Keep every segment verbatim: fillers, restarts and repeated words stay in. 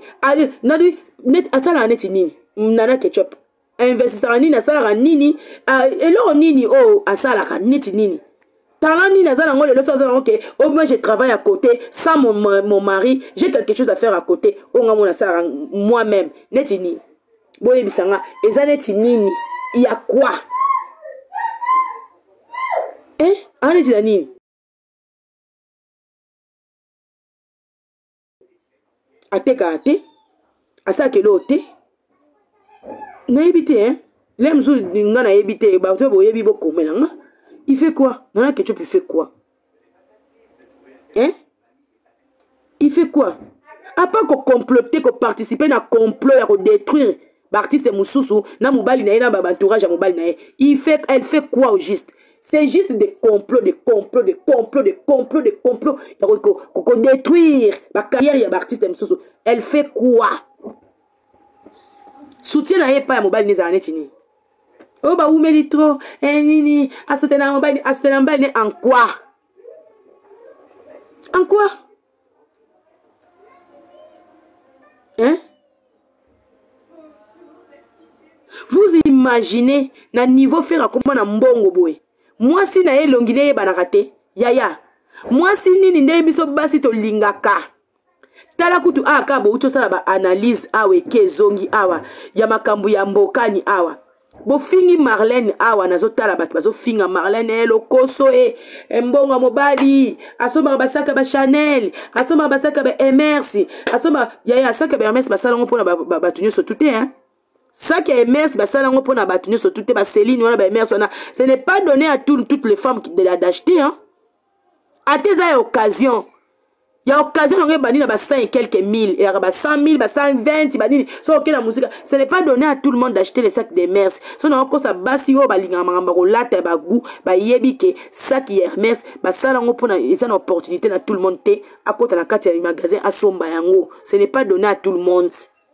ali nadi net asala neti nini nana ketchup investisseur nini asala nini elo nini oh asala neti nini talent nini asala ngole le soir OK oh moi je travaille à côté sans mon, mon mari j'ai quelque chose à faire à côté oh nga mona sala moi-même neti nini boye bisanga eza neti nini il y a quoi hein aneti na nini ateka ate asake lo te na ebité hein lemzu nga na ebité ba to boyebi bokomela nga il fait quoi nana ketchup il fait quoi hein il fait quoi à part ko comploter ko participer na complot ya ko détruire l'artiste mususu na mobali na na ba entourage ya mobali na il fait elle fait quoi au juste c'est juste des complots des complots des complots des complots des complots ko ko détruire la carrière ya l'artiste mususu elle fait quoi soutien na pas ya mobali neza netini oh ba umeli trop eh nini asotena mobali asotena mobali en quoi en quoi hein vous imaginez na niveau faire comment na mbongo boy moi si na elongile banaka te yaya moi si nini nde biso basi to lingaka tala kutu aka bo uto sala ba analyse awe kezongi awa ya makambu ya mbokani awa bo fingi Marlène awa nazo tala bato bazo finga Marlène lokoso e mbongo mobali asoma basaka ba Chanel asoma basaka ba Hermès asoma yaya saka ba Hermès basala ngo pona bato nyoso tout hein ça qui est Hermès basala ngo pona bato nyoso tout ba Céline wana ba Hermès wana ce n'est pas donné à tout, toutes les femmes qui de la d'acheter hein à tes occasions. Il y a occasion de bani na cent et quelques mille, il y a cent mille, cent vingt, bani so ok la musique, ce n'est pas donné à tout le monde d'acheter les sacs de Hermès. So na ko sa basi yo balinga mangamba ko lata ba goût, ba yebi ke sac Hermès, ba sala ngo pona eza na opportunité na tout le monde te, à côté na kati ya magasin a somba yango. Ce n'est pas donné à tout le monde.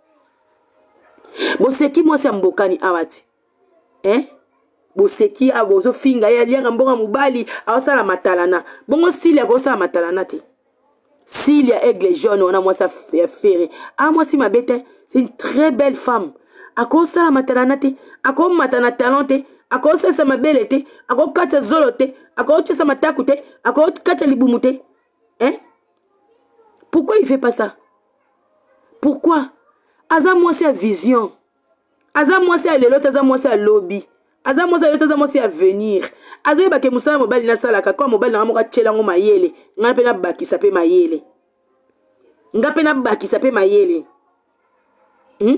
Bon c'est qui moi c'est mbokani awati. Hein? Bon c'est qui a bozo finga ya lianga mbonga mubali, a sala matalana. Bongo sili ya ko sala matalana te. S'il y a aigle jaune, on a moi ça ferré. Ah, moi si ma bête, c'est une très belle femme. À cause ça, ma talanate, à cause ma talente, à cause ça, ma belle été, à cause kacha zolote, à cause ça, ma takute, à cause kacha libumute. Hein? Pourquoi il fait pas ça? Pourquoi? Aza moi c'est vision. Aza moi c'est l'autre, aza moi c'est lobby. Aza moi c'est l'autre, aza moi c'est venir. Azo ba ke musala mobali na sala ka kwa mobali na moka tshela ngo mayele nga pe na baki sape mayele nga pe na baki sape mayele hmm?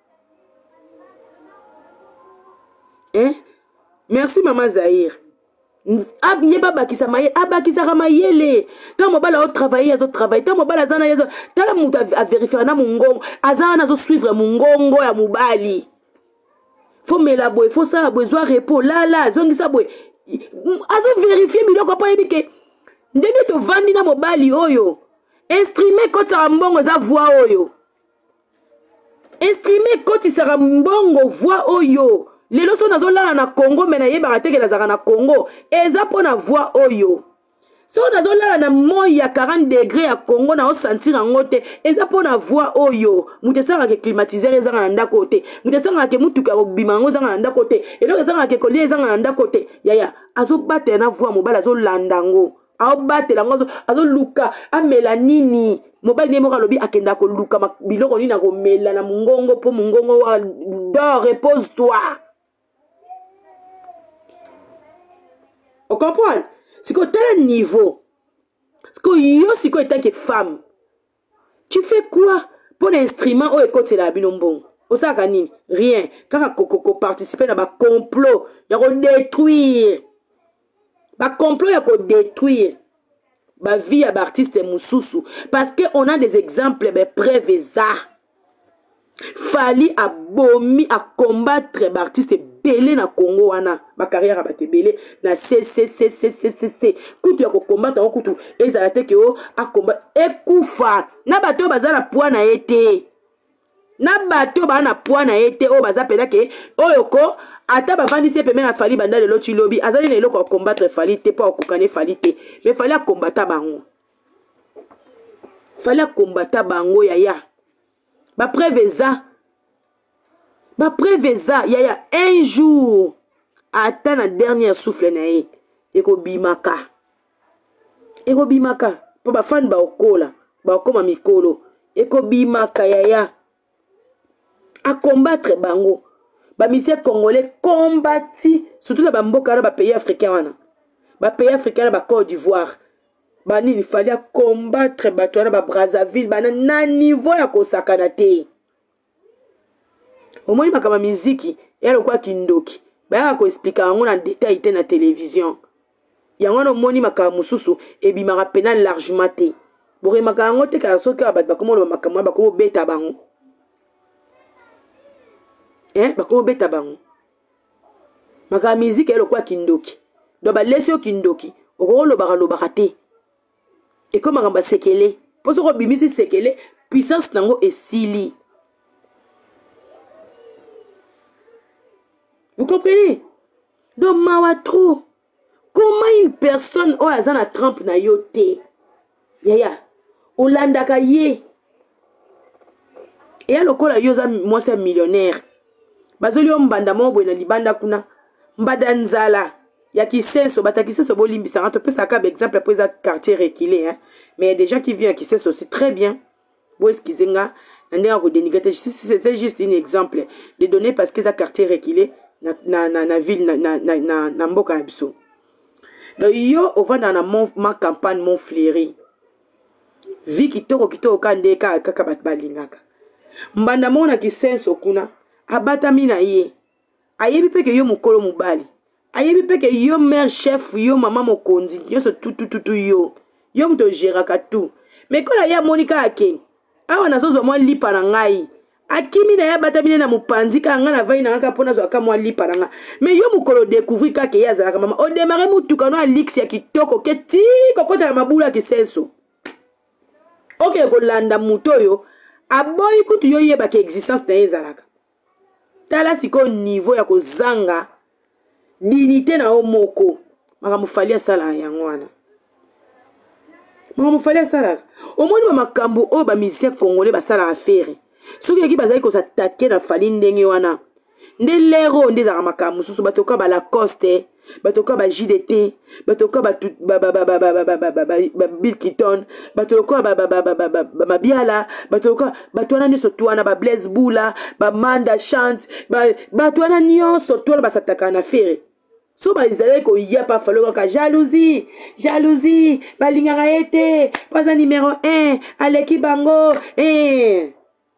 Hein? Merci maman Zahir ab yeba baki sa mayele abaki sa mayele ta mobali au travailler azo travailler ta mobali azana yazo ta la muta a vérifier na mungongo azana azo suivre mungongo ya mobali faut me la boy faut ça besoin repos là là zongi sa boy azo vérifier biloko pa yebike ndenge to vandi na mobali oyo instrumer kota mbongo za voix oyo instrumer koti sera mbongo voix oyo lelo so nazo lala na Congo mena yeba teke na zaka na Congo eza pona voix oyo so nazo lala na moyi ya quarante degrés ya Congo na o sentir ngote eza pona voix oyo mutesanga ke climatiser ezanga na ndako te mutesanga ke mutuka obima ngo zanga na ndako te eloko ezanga ke kolie ezanga na ndako te yaya azo batela na voix mobala azo landango azo batela ngo azo luka amela nini mobali ne moka lobi akenda ko luka biloko nini na ko mela na mungongo po mungongo wa dors repose toi. On comprend? C'est qu'au tel niveau, c'est que yo, c'est que tant que femme, tu fais quoi pour l'instrument ou écoute c'est la binombo? Au sakanine, rien. Quand on participe dans un complot, il y a détruire. Un complot, il y a détruire. La vie à l'artiste Moussoussou. Parce qu'on a des exemples, mais preuves ça. Fali a bomi à combattre l'artiste belé na Congo wana ba carrière ba te belé na c c c c c c c kutu ya ko combattre en kutu ezala te ke o a combattre ekufa na bato bazala poids na été na bato ba na poids na été o baza pena ke oyoko ata ba vandi se peme na Fali banda le loti lobby azali na eloko combattre Fali te pas okukane Fali te mais Fali a combattre bango Fali a combattre bango yaya ba preuve ça ba preuve ça ya ya un jour ata na dernière souffle na ye eko bimaka eko bimaka po ba fan ba okola ba okoma mikolo eko bimaka ya ya à combattre bango ba misé congolais combattu surtout na ba mboka na ba pays africains wana ba pays africains na ba Côte d'Ivoire ba nini fallait combattre bato na ba Brazzaville ba na niveau ya kosakana te omoni makama miziki ya lokwa kindoki ba ya ko expliquer yango na détail te na télévision yango no moni makama mususu ebimaka pena largement te bore makama yango te ka soki ba ba komo ba makama ba ko beta bango hein ba ko beta bango makama miziki ya lokwa kindoki do ba lesio kindoki okolo ba lo ba te et comme on va sekele pour ce qu'on bimisi sekele puissance nango esili. Vous comprenez? Donc mawa trop comment une personne o azana trempe na yote yaya Olanda ka ye et lokola yoza moi c'est millionnaire bazoli ombanda mo na libanda kuna mbada nzala ya kisenso bata kisenso bolimbisa on peut ça comme exemple après ça quartier reculé hein mais il y a des gens qui viennent à kisenso c'est très bien bon excusenga ndenge ko dénigrer c'est juste un exemple de donner parce que ça quartier reculé na na na, na ville na na na, na mboka biso donc yo on va dans la mon, ma campagne mon fléri vi kitoko kitoko kande ka kaka bat balingaka mbanda mona kisenso kuna abata mina ye ayebi pe ke yo mukolo mubali ayebi pe ke yo mère chef yo maman mokonzi yo so tout tout tout yo yo mto géraka tout mais kola ya monika ake awa nazozo mwa lipa na ngai akimi na ya batabine na mupanzi ka nga na vai na nga pona zo aka mwa lipa na nga mais yo mukolo découvrir ka ke ya zalaka mama o démarrer mutuka no alix ya kitoko ke ti kokota na mabula kisenso ok ko landa mutoyo aboyi kutu yo yeba ke existence na ezalaka tala siko niveau ya kozanga dignité na omoko maka falia sala yango wana maka falia sala omoni ba makambo o ba musicien congolais ba sala affaire soki yaki bazali ko s'attaquer na fali ndenge wana nde lero ndeza makambo susu batoka ba Lacoste batoka ba J D T batoka ba ba ba ba ba ba ba ba Bill Clinton batoka ba ba ba ba ba mabiala batoka batwana ni sotwana ba Blaise Bula ba Manda Chante ba batwana nyonso twana basataka na affaire so ba izale ko ya pa falo ka jalousie jalousie balingaka ete pas un numéro un aleki bango eh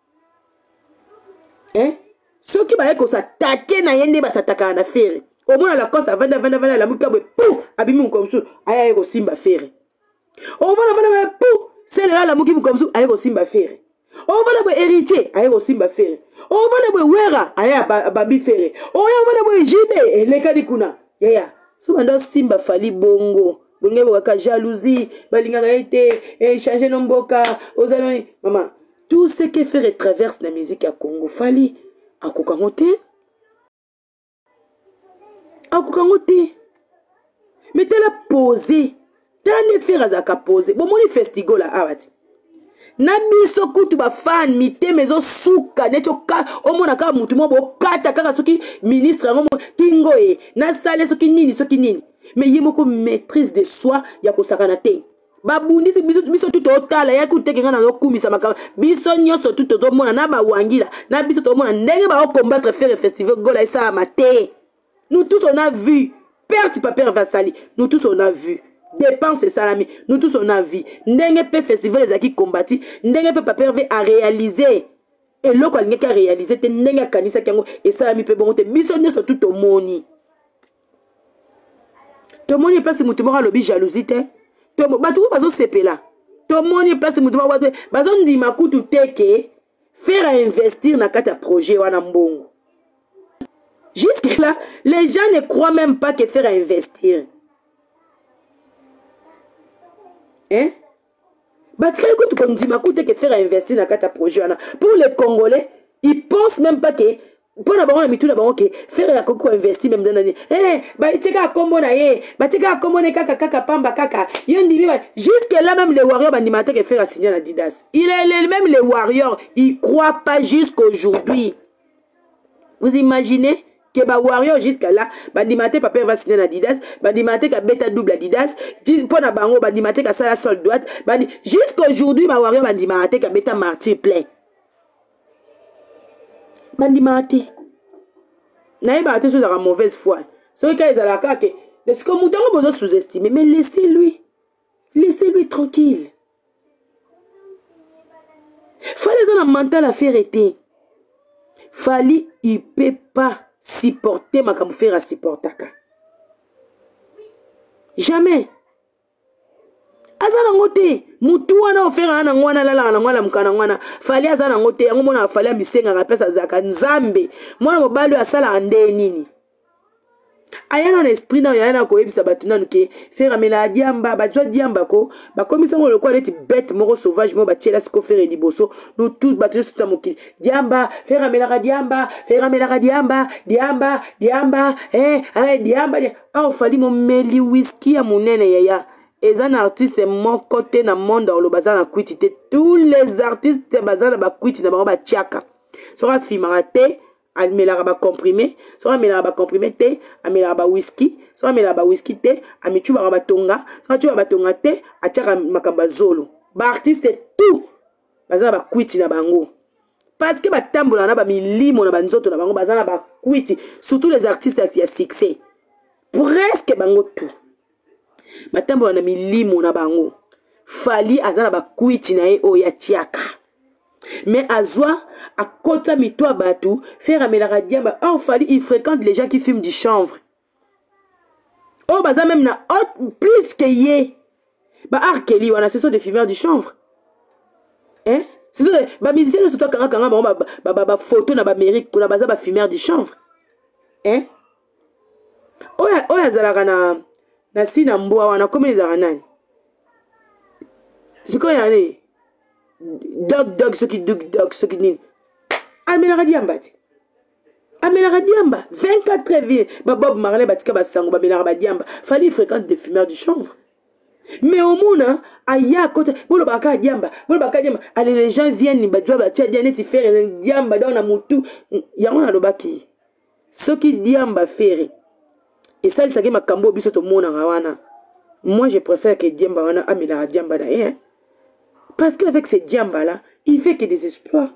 hein soki ba ko s'attaquer na yende basataka na affaire au moins la cause avant avant avant la muka be pou abimi comme ça aya ko simba affaire au moins avant pou c'est la muki comme ça aya ko simba affaire au moins be héritier aya ko simba affaire au moins be wera aya babi faire au moins be jibe le kadikuna ya ya so bando simba fali bongo bonge boka jalousie balingaka ete et changer nomboka ozaloni maman tout ce que fait traverse la musique à Congo fali akokangote akokangote mais t'as la posé t'as ne faire azaka posé bon moni festigo la awati na biso kutu ba fan mite mezo suka necho ka omona ka mutu mo bo kata kaka soki ministre ngomo kingo e na sale soki nini soki nini mais yemoko maîtrise de soi ya kosakana te babundi biso biso tout otala ya kutekenga na kumisa makaba biso nyoso tout ozomona na ba wangila na biso tomona ndenge ba combattre faire festival gola isa mate nous tous on a vu perte papier vasali nous tous on a vu dépense salami nous tous on a vu ndenge pe festival les aki combattu ndenge pe papier à réaliser et loko alingi ka réaliser te ndenge kanisa kango et salami pe bongo te biso nyoso tout omoni to moni place mutu moko lobi jalousie te to batu bazo sepela to moni place mutu moko bazo ndima kutu teke faire investir na kata projet wana mbongo. Jusque là, les gens ne croient même pas que faire investir. Hein? Parce que quand on dit que faire investir dans un projet, pour les Congolais, ils pensent même pas que pour la baronne mitu la baronne que faire la coco investir même dans l'année eh bah tcheka a combo na ye bah tcheka a combo ne kaka kaka pamba kaka yondi jusque là même les warriors animateurs qui faire signer à Adidas il est même les warriors ils croient pas jusqu'aujourd'hui. Vous imaginez que bah warrior jusqu'à là bah animateur papa va signer à Adidas bah animateur qui bêta double Adidas pour la baronne bah animateur qui ça la sol droite bah jusqu'aujourd'hui bah warrior bah animateur qui bêta martyr plein bandimate naïe bah t'es sur la mauvaise foi ce cas ils ont la carte est-ce que mon temps besoin sous-estimer mais laissez-lui laissez-lui tranquille fallait dans la mental à faire été fallait il peut pas supporter ma comme faire à supporter jamais azana ngote mutu wana ofera na ngwana lala na ngwana mukana ngwana fali azana ngote yango mona fali misenga ka pesa zaka nzambe mwana mobali asala ande nini ayana na esprit na yana ko ebisa batuna nuke fera mela diamba batwa diamba ko bakomisa ngo lokwa neti bête moko sauvage mo batiela siko fera liboso no tout batwe suta mokili diamba fera mela diamba fera mela diamba diamba diamba eh ay diamba ah fali mo meli whisky ya munene yaya. Et un artiste mon côté dans le monde dans le bazar na quitté tous les artistes bazar na ba quitté na ba tchaka sera filmate amela ba comprimé sera amela ba comprimé te amela ba whisky sera amela ba whisky te amichu ba tonga sera tu ba tonga te atchaka makamba zolo ba artiste tout bazar ba quitté na bango parce que ba tambola na ba milimo na banzoto na bango bazar na ba quitté surtout les artistes qui a succès presque bango tout. Matambo na milimo na bango fali azana ba kuiti na e o ya tiaka mais azwa a kota mitwa batu faire amela radiamba oh fali il fréquente les gens qui fument du chanvre oh baza même na haute plus que ye ba arkeli wana ce sont des fumeurs du chanvre hein ce sont ba musiciens surtout kanga kanga ba ba ba, ba photo na ba Amérique kuna baza ba fumeurs du chanvre hein oya oya zalaka na na sina mboa wana comme les aranani c'est quoi yani dog dog ce qui dog dog ce qui nini amela radiamba ti amela radiamba vingt-quatre heures ba Bob Marley batika basango ba mela radiamba fallait fréquente des fumeurs du chanvre mais au monde aya côté bolo baka diamba bolo baka diamba allez les gens viennent ba doit ba tia diane ti faire diamba dans na mutu yango na lobaki ce qui diamba faire. Et ça, c'est ma cambo bisoto mona rawana. Moi, je préfère que Diamba wana amela Diamba d'ailleurs. Parce qu'avec ces Diamba là, il fait que des exploits.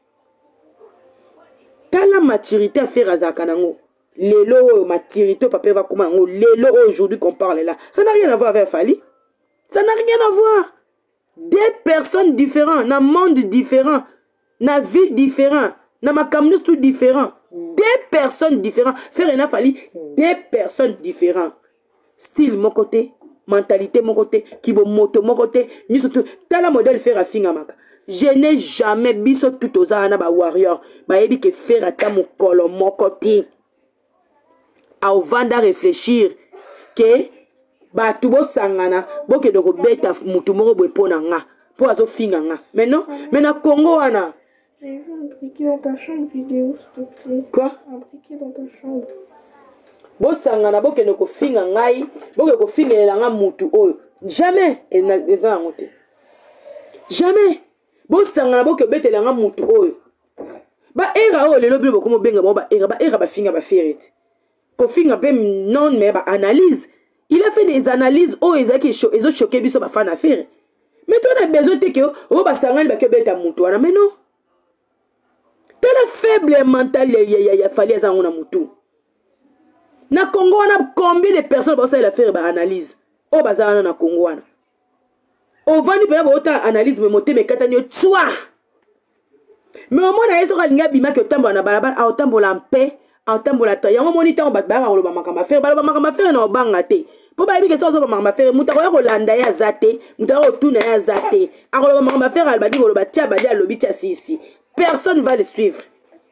T'as la maturité à faire à Zakanango. Lélo, maturité, papa va comment Lélo aujourd'hui qu'on parle là. Ça n'a rien à voir avec Fali. Ça n'a rien à voir. Des personnes différentes, un monde différent, une vie différente, un makamnus tout différent. Des personnes différentes. Faire une affaire, des personnes différentes. Style, mon côté. Mentalité, mon côté. Kibo moto, mon côté. Surtout, t'as la modèle faire à fingamaka. Je n'ai jamais biso tout aux ana ba warrior. Ba ebi que faire à ta mon colo, mon côté. A vanda réfléchir. Que, ba tubo sangana. Bo ke doko beta mutu moro bo epona nga. Po azo finganga. Mais non, mais na Congo ana. J'ai vu un briquet dans ta chambre vidéo, s'il te plaît. Quoi? Un briquet dans ta chambre. Bosangana boke no ko finga ngai, boke ko fingelela nga mutu oyo. Jamais eza ngo te. Jamais. Bosangana boke betela nga mutu oyo. Ba era oyo lelo bilo ko mo benga ba era ba era ba finga ba fereti. Ko finga pe non mais ba analyse. Il a fait des analyses oyo ezaki cho ezo choquer biso ba fan affaire. Mais toi on a besoin te que o ba sangana ba ke beta mutu wana mais non. Telle faible mentale ya ya fallait ça on a mutu. Na Congo on a combien de personnes pour ça il a fait ba analyse. O bazana na Congo wana. O vandi pe ba autant analyse me monter me katani tswa. Mais au moins na yeso kalinga bima ke tambo na balabala a tambo la paix, a tambo la ta. Yango moni tango bat ba ko ba makamba faire ba makamba faire na obanga te. Po ba bi ke so so ba makamba faire muta ko landa ya zate, muta ko tuna ya zate. A ko ba makamba faire al badi ko ba tia ba dia lobi tia sisi. Personne va le suivre.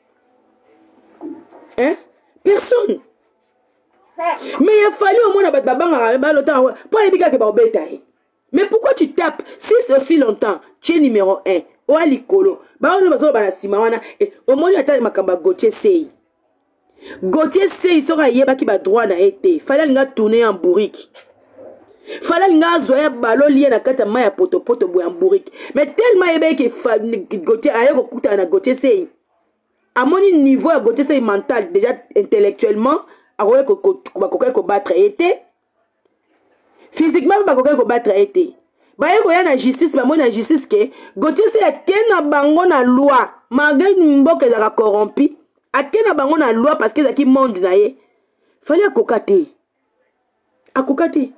Hein? Personne. Mais il a fallu au moins mais pourquoi tu tapes si c'est aussi longtemps? Tu es numéro un. Au alikolo. Au moins, il y a makamba Gauthier Sey. Gauthier sei soka yeba ki ba droit na été. Fallait nga tourner en bourrique. Fallait nga zoya balo lié na kata maya poto poto boy en bourrique. Mais tellement yeba que Gauthier aye ko kuta na Gauthier sei. À mon niveau à Gauthier sei mental déjà intellectuellement, a ko ko ba ko battre été. Physiquement ba ko ko battre été. Ba ye ko ya na justice ba mo na justice ke Gauthier sei akena bango na loi. Malgré mboka ezaka corrompu. Akena bango na loi parce que zaki monde na ye. Fallait akokate. Akokate.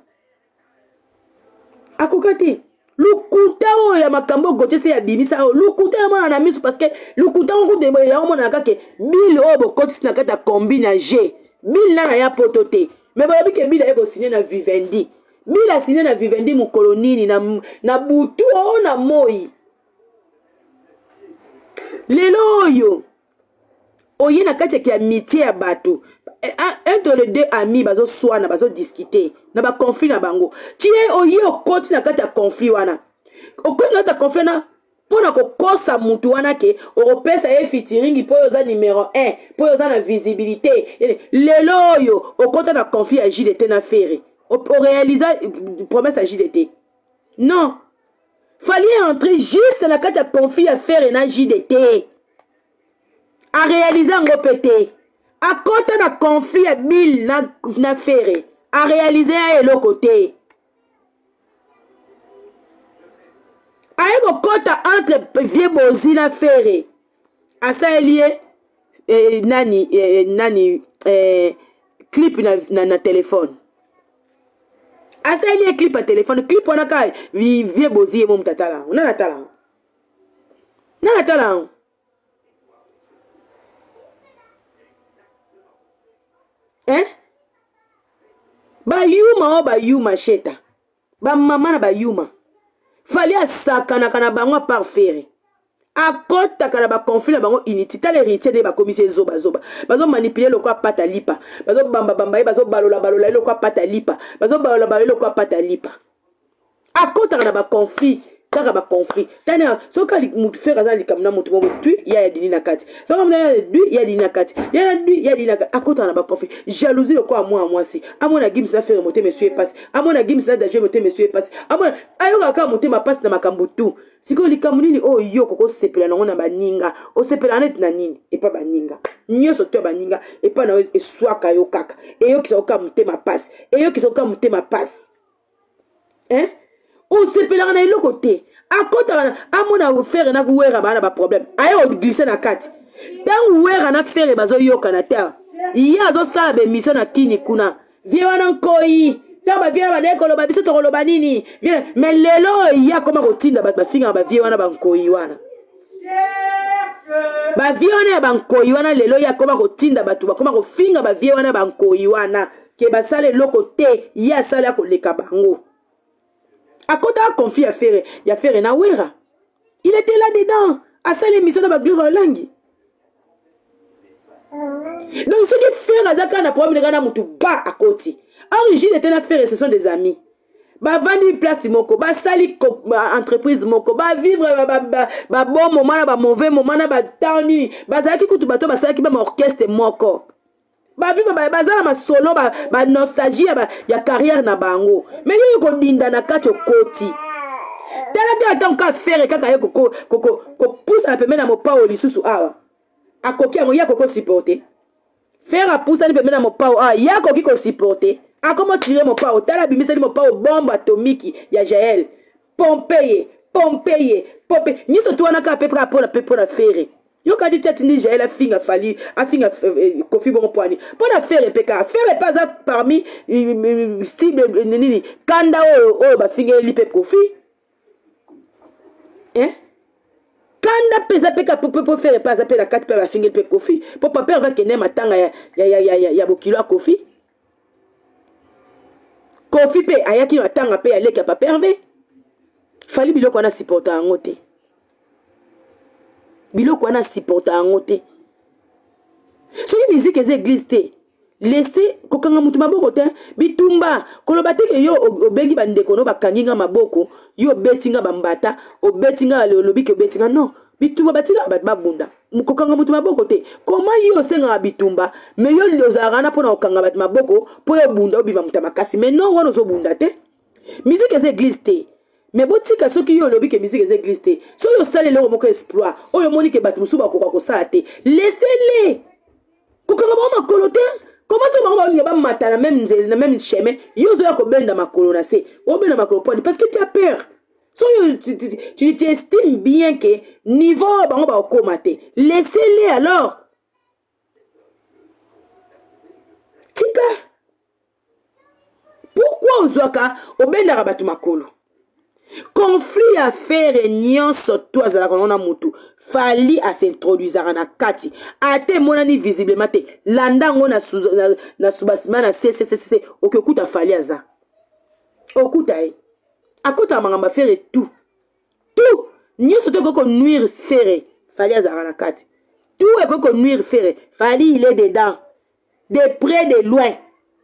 Akokate. Lukuta o ya makambo Gauthier se ya bimisa o. Lukuta ya mona na misu parce que lukuta on de ya mona kake bill o bo kotis na kata combine na G. Bill na ya potote. Mais ba bi ke bill ya ko signer na Vivendi. Bill a signé na Vivendi mu kolonini na na butu o na moi. Lelo yo. Oye na kati ya amitié ya bato. Entre les deux amis bazo soana bazo discuter na ba conflit na bango. Tie oye okoti na kati ya conflit wana. Okoti na kati ya conflit na pona ko kosa mutu wana ke opesa e featuring po yoza numéro un, po yoza na visibilité. Lelo yo okota na conflit ya J D T na ferry. O réaliser promesse à J D T. Non. Fallait entrer juste na kati ya conflit à faire na J D T. A réaliser en pété. À côté na conflit à Bill na na faire. A réaliser à l'autre côté. A un côté entre vieux bozi na faire. A ça lié eh, nani eh, nani eh, clip na, na na téléphone. A ça lié clip à téléphone. Clip on a ka vieux bozi et mon tatala. On a la tala. On a la tala. Hein? Ba yuma o ba yuma sheta. Ba mama na ba yuma. Fallait à sakana kana bango par ferry. A kota kana ba conflit na bango initi. Tal héritier de ba commissaire zoba zoba. Bazo manipuler le quoi pata lipa. Bazo bamba bamba bazo balola balola le quoi pata lipa. Bazo balola balola le quoi pata lipa. A kota kana ba conflit. Kaka ba conflit. Tana so ka mutu fera za likamna mutu mo tu ya dini na kati. So comme na du ya dini na kati. Ya du ya dini na kati. Akota na ba conflit. Jalousie le quoi moi moi si. Amona gims na faire monter monsieur passe. Amona gims na danger monter monsieur passe. Amona ayo ka monter ma passe na makambutu. Siko likamuni ni oh yo koko sepela na ngona baninga. O sepela net na nini? E pa baninga. Nyoso to baninga e pa na e swaka yo kaka. E yo kiso ka monter ma passe. E yo kiso ka monter ma passe. Hein? On se pèlera na l'autre côté. À côté, à mon affaire, na ouera bana ba problème. Ayo glisser na kati. Tant ouera na faire bazo yo kanata. Iya zo sabe mission na kini kuna. Vie wana nkoi. Tant ba vie ba nekolo ba biso to koloba nini. Mais lelo iya koma kotinda ba finga ba vie wana ba nkoi wana. Ba vie wana ba nkoi wana lelo iya koma kotinda ba tu ba koma kofinga ba vie wana ba nkoi wana. Ke ba sale l'autre côté, iya sala ko leka bango. À côté d'un conflit à faire, il y a faire na wera. Il était là-dedans. À ça l'émission de la gloire langue. Donc ce qui fait à Zaka n'a problème de gana mutu bas à côté. Origine était na faire, ce sont des amis. Ba vendre place moko, ba sali entreprise moko, ba vivre ba ba ba bon moment ba mauvais moment na ba tani, ba zaki kutu bato ba sali ki ba orchestre moko. Ba viva ba bazala ma solo ba ba nostalgie ba ya carrière na bango mais yo ko dinda na kacho koti tala te atan ka faire kaka yo ko ko ko pousse na pemena mo pa olisusu awa akoki ngo ya ko supporter faire a pousse na pemena mo pa ah ya ko ki ko supporter a comment tirer mo pa tala bimisa mo pa bombe atomique ya Jaël Pompeye Pompeye Pompeye ni so to na ka peu pour la peu pour la faire. Yo ka dit tête ni j'ai la finga fali a finga Kofi bon poani pour la faire peka faire pas ça parmi style nini kanda o o ba finga lipe Kofi hein kanda pesa peka pour pour faire pas ça peka quatre pa finga lipe Kofi pour pas perdre que ne matanga ya ya ya ya ya bokilo a Kofi Kofi pe ayaki matanga pe aleka pa perdre fali biloko na supporter en ngote biloko wana supporta yango te soki musique eza église te laissez kokanga mutu maboko te bitumba koloba te ke yo obengi bandeko no bakangi nga maboko yo betinga bambata obetinga lobi ke betinga non bitumba batika bato babunda kokanga mutu maboko te. Comment yo senga bitumba mais yo lozarana pona kokanga bat maboko po yo bunda obima muta makasi mais non wono zo bunda te. Musique ez église te. Mais botika soki yo lobi ke musique ez église te. So yo sale le moko exploit. O yo moni ke bat musu ba ko ko sala te. Laissez-les. Kokanga ba makolo te. Comment ça va on ba mata na même na même chemin. Yo zo ya ko benda makolo na se. O benda makolo parce que tu as peur. So, tu, tu, tu, tu estimes bien que niveau bango ba okomate. Laissez-les alors. Tika. Pourquoi ozwaka obenda batu makolo? Conflit à faire nyonso to azala kona mutu. Fali à s'introduire na kati. Ate monani visiblement te. Landa ngo na na, na subasima na c c c c okuta fali aza. Okuta e. À côté de ma faire tout. Tout. Ni ce que nuire faire. Fallait à la carte. Tout est que nuire faire. Fallait il est dedans. De près, de loin.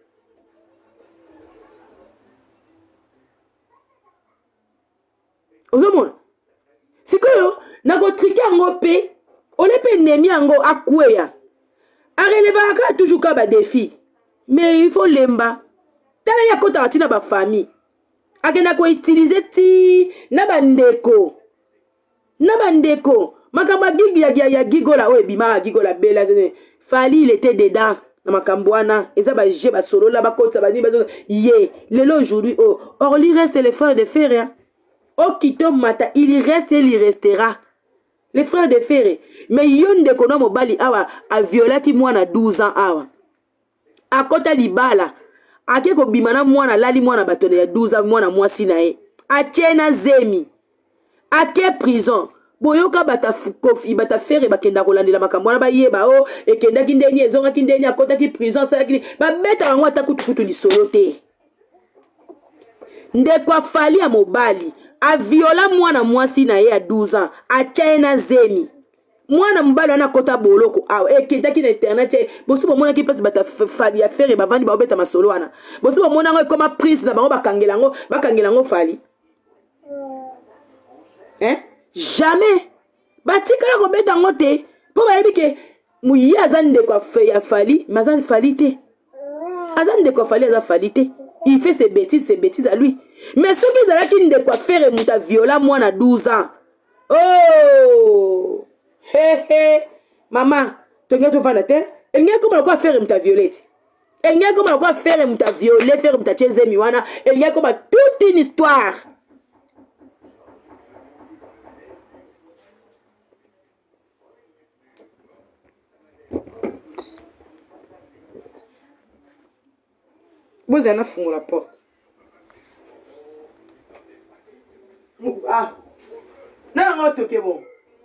Aux hommes. C'est que yo, na ko triquer en paix. On est pas nemi en go akouya. A relever toujours comme un défi. Mais il faut l'emba. T'as ya kota atina ba famille. Agena ko utiliser ti na bandeko na bandeko makamba gigi ya ya gigola o ebima gigola bela fali il était dedans na makambwana eza ba je ba solo la ba kota ba ni ba ye lelo aujourd'hui oh or il reste les frères de fer au kito mata il reste et il restera les frères de fer mais yonde kono mobali awa a violaki mwana douze ans awa akota libala ake ko bimana mwana lali mwana batone ya douze ans mwana mwasi na e atiena zemi ake prison boyoka bata kofi bata fere bakenda kolandela makambo na bayeba o ekenda kindeni ezonga kindeni akota ki prison ça ki ba beta ngo atakutukutu lisolo te ndekwa fali ya mobali a viola mwana mwasi na e ya douze ans atiena zemi mwana mbalo ana kota boloko awa ekenda ki na internet bosu bomona ki pasi bata fali ya fere bavandi ba obeta masolo wana bosu bomona ngo koma prise na bango bakangela ngo bakangela ngo fali hein jamais batikala ko beta ngo te po ba yebike muyi azande kwa fe ya fali mazan fali te azande kwa fali aza fali te il fait ses bêtises ses bêtises à lui mais ceux qui zala ki nde kwa faire muta viola mwana douze ans oh hé hé maman tu n'as pas de elle n'y a comment quoi faire muta violette elle n'y a comment quoi faire muta violet faire muta cheze miwana elle n'y a comment toute une histoire. Vous en avez fond la porte. Ah. Non, non, ok, bon.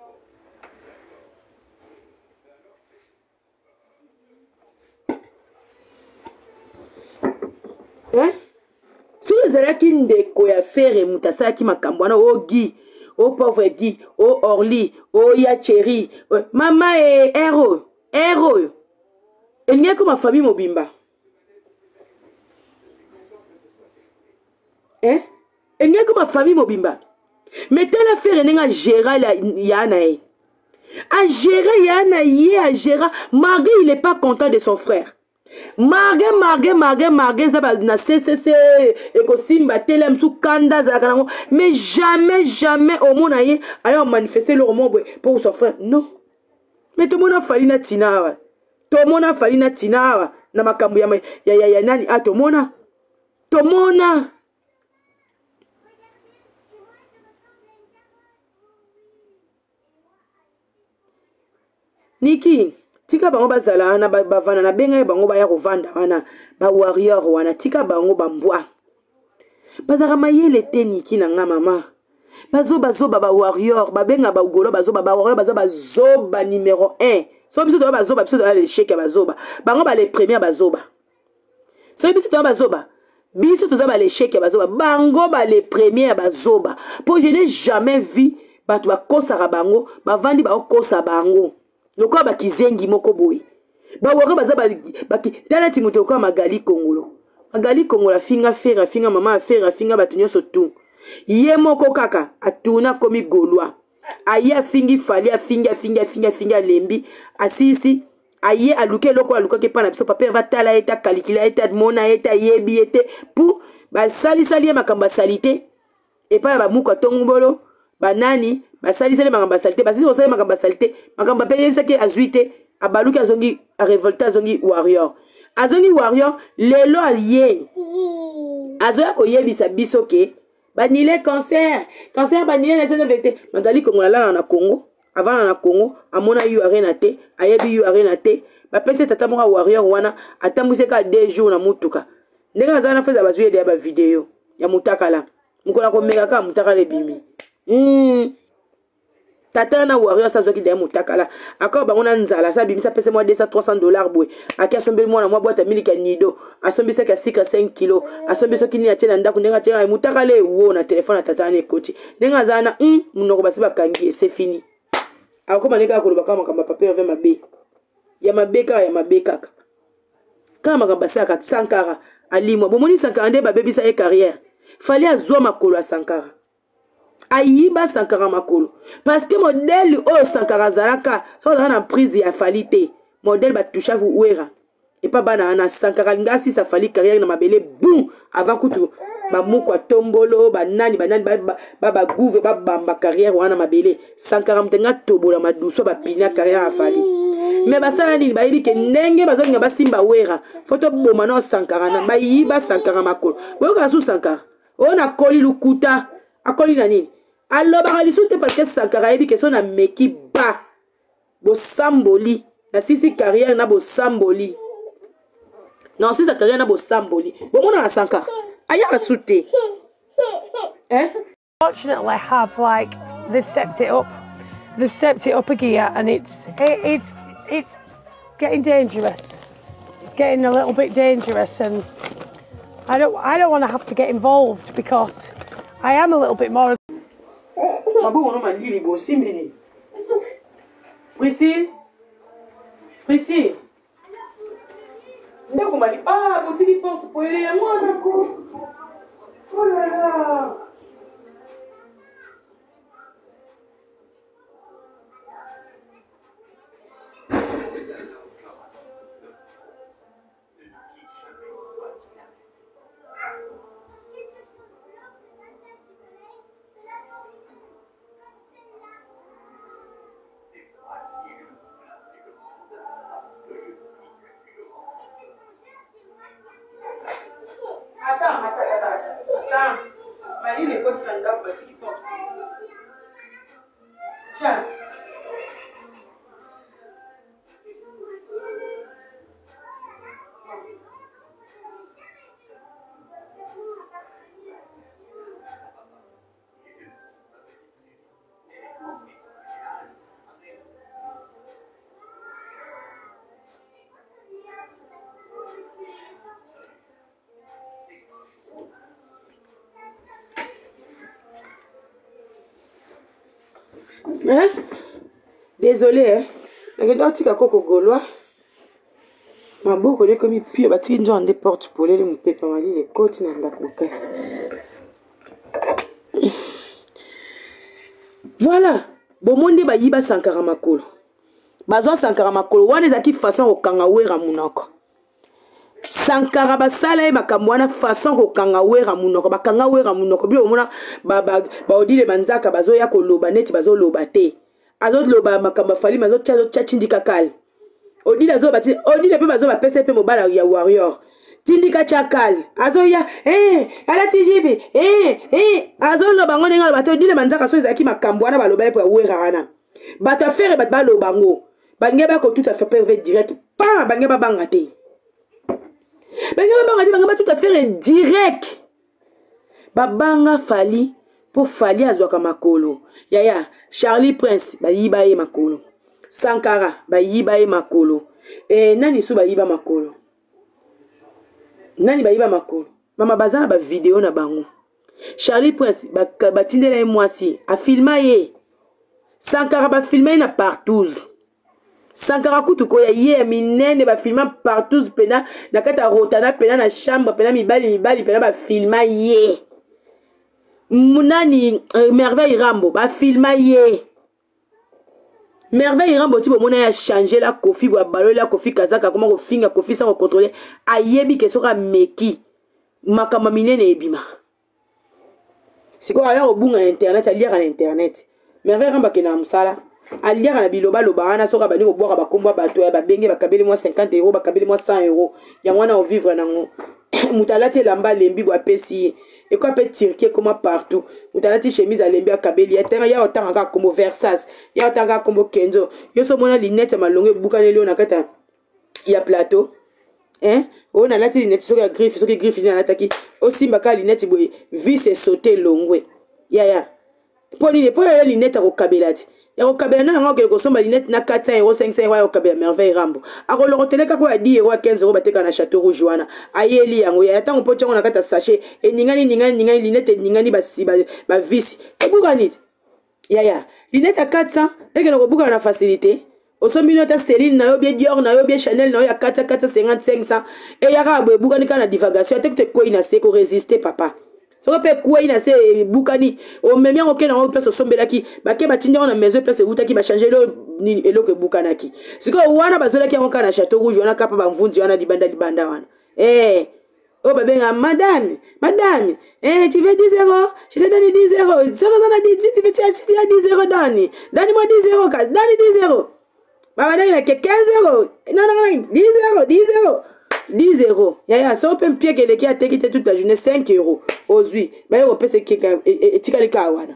Hein? Si vous avez une déco à faire et moutassa qui m'a cambouana, oh Guy, oh pauvre Guy, oh Orly, oh Yacheri, maman est héros, héros. Il n'y a que ma famille mobimba. Hein? Il n'y a que ma famille mobimba. Mais telle affaire n'est pas gérer la Yanae. À gérer Yanae, à gérer. Margué, il n'est pas content de son frère. Margué, Margué, Margué, Margué, ça va na C C C, Ekosimba, Telem, sous Kanda, Zakarango. Mais jamais, jamais, au monde aïe, alors manifester le roman pour son frère. Non. Mais tout le monde a fallu na Tina. Tout le monde a fallu na Tina. Na makambu ya ya ya ya nani. Ah, tout le monde a. Tout le monde a. Niki, tika bango bazala na bavana na benga bango baya kovanda wana ba warrior wana tika bango bambwa. Bazara mayele te Niki na nga mama. Bazo bazo baba warrior, ba benga ba ugolo bazo baba warrior bazo bazoba numéro un. So biso to bazoba biso to les chèques bazoba. Bango ba les premiers bazoba. So biso to bazoba. Biso to ba les chèques bazoba. Bango ba les premiers bazoba. Pour je n'ai jamais vu ba to ba kosara bango, ba vandi ba kosa bango. Loko ba kizengi moko boy. Ba wore baza ba ba ki tala timoto ko magali kongolo. Magali kongola finga fera finga mama fera finga batunyo sotu. Ye moko kaka atuna komi golwa. aye afingi fali afingi afingi afingi afingi alembi asisi aye aluke loko aluka ke pana biso papa va tala eta calcula eta mona eta yebi ete pour ba sali sali makamba salite et pas ba muka tongbolo banani ba sali sali makamba salite ba sisi osali makamba salite makamba pe yebisa ke azuite abaluki azongi a révolter azongi warrior azongi warrior lelo aye azoya ko yebisa biso ke banile cancer cancer banile na sene vecte magali kongola la na Congo avant na Congo amona yu arena te ayebi yu arena te ba pese tata moka warrior wana atambuse ka deux jours na mutuka ndenge azana feza bazuye de ba video ya mutakala mukola ko mega ka mutakala bimi mm tata na warrior sa zoki de mutakala akaba bangona nzala sa bimisa pese moi deux cents trois cents dollars boy aki asombe moi na moi boîte milika nido asombi sa ka cinq kilos asombi so kini atina ndako ndenga tia mutakala wo na telefone na tata ne koti ndenga zana mm munoko basi bakangi c'est fini akoma neka ko lobaka makamba papier avec mabe ya mabe ka ya mabe kaka kama makamba saka Sankara alimwa bomoni Sankara nde babebisa e carrière fallait azwa makolo ya Sankara ayiba Sankara makolo parce que modèle o Sankara zalaka so dans na prise ya falite modèle ba toucha vous ouera et pas bana na Sankara ngasi sa fali carrière na mabele boum avant kutu ba mukwa tombolo ba nani ba nani ba ba ba gouve ba bamba carrière wana mabele Sankara mtenga tobola maduso ba pina carrière afali mais ba sala nini ba yibi ke ndenge bazo nga basimba wera photo boma na Sankara na ba yiba Sankara makolo boyo ka su Sankara ona koli lukuta akoli na nini aloba kalisute parce que Sankara yibi ke so na meki ba bo samboli na sisi carrière na bo samboli non si sa carrière na bo samboli bo mona Sankara aya asute eh fortunately I have like they've stepped it up they've stepped it up a gear and it's it, it's it's getting dangerous it's getting a little bit dangerous and I don't I don't want to have to get involved because I am a little bit more Priscille Priscille ah, vous dites pas, vous pouvez aller à moi, d'accord? Oh là là! Attends, attends, attends, attends. Marie, les potes, tu vas nous faire qui porte. Tiens. Hein? Désolé, hein? Regarde, tu as coco gaulois. Ma boucle est comme pire, bah tu as des portes pour les mon pépé, ma les côtes dans la casse. Voilà. Bon monde ba yiba Sankara makolo. Bazo Sankara makolo wana ezaki façon ko kanga wera munoko. Sankara basala e makamwana façon ko kanga wera munoko ba kanga wera munoko bi omona ba ba ba odile manzaka bazo ya ko loba neti bazo loba te. Azo loba makamba fali mazo chazo chachindika kal. Odile azo bati odile pe bazo ba pese pe mobala ya warrior. Tindika chakal. Azo ya eh ala tijibi eh eh azo loba ngone ngalo bato odile manzaka so ezaki makambwana ba loba e po wera wana. Bata faire bat ba loba ngo. Bangeba ko tout à fait pervers direct. Pa bangeba bangate. Bangeba bangate bangeba tout à fait direct. Babanga fali pour fali azwaka makolo. Yaya Charlie Prince ba yiba ye makolo. Sankara ba yiba ye makolo. Eh nani su ba yiba makolo. Nani ba yiba makolo. Mama bazana ba vidéo na bango. Charlie Prince ba batindela ye mwasi a filma ye. Sankara ba filma na partout. Sankara kutu ko ya ye minene ba filma partout pena na kata rotana pena na chambre pena mibali mibali pena ba filma ye. Munani euh, merveille Rambo ba filma ye. Merveille Rambo ti bomona ya changer la Kofi wa balo la Kofi kazaka comment ko finga Kofi sans contrôler ayebi ke soka meki makama minene ebima siko aya obunga na internet alia na internet Merveille Rambo ke na musala alia na biloba loba ana soka bani ko boka bakomba bato ya babenge bakabeli moi cinquante euros bakabeli moi cent euros ya wana o vivre nango mutalati lamba lembi bwa pesi et quoi peut tirer comment partout mutalati chemise à lembi akabeli ya tenga ya otanga ka comme Versace ya otanga comme Kenzo yo so mona linette malonge bukaneli na kata ya plateau hein on a lati linette so ka griffe so ki griffe ni ataki aussi mbaka linette boye vis et sauter longwe ya ya poni ne po ya linette ko kabelati ya ko kabela na ngoko ko somba linette na quatre cents euros cinq cents euros ya ko kabela Merveille Rambo ako lo teleka ko ya dix euros quinze euros bateka na Château Rouge wana ayeli yango ya tango po tshongo na kata sachet e ningani ningani ningani linette ningani basi ba ba vis e bukani ya ya linette à quatre cents et que no buka na facilité o sombi nota Céline na yo bien Dior na yo bien Chanel na yo ya quatre cents quatre cent cinquante cinq cents et ya ka bo bukani kana divagation te te ko ina se ko résister papa so pe quoi ina se bukani o memia o kena o place o sombelaki ba ke batinda na maison place utaki ba changer lo ni elo ke bukanaki siko wana bazola ki onka na Château Rouge wana kapa ba mvunzi wana libanda libanda wana eh oh ba benga madame madame eh tu veux dix euros je te donne dix euros zéro zana dix tu veux tu as dix euros dani dani moi dix euros ka dani dix euros ba ba na ke quinze euros non non non dix euros dix euros dix euros. Ya ya, so pe mpie ke leki a tekite toute la journée cinq euros. Ozui. Ba yo pese ke e tika le ka wana.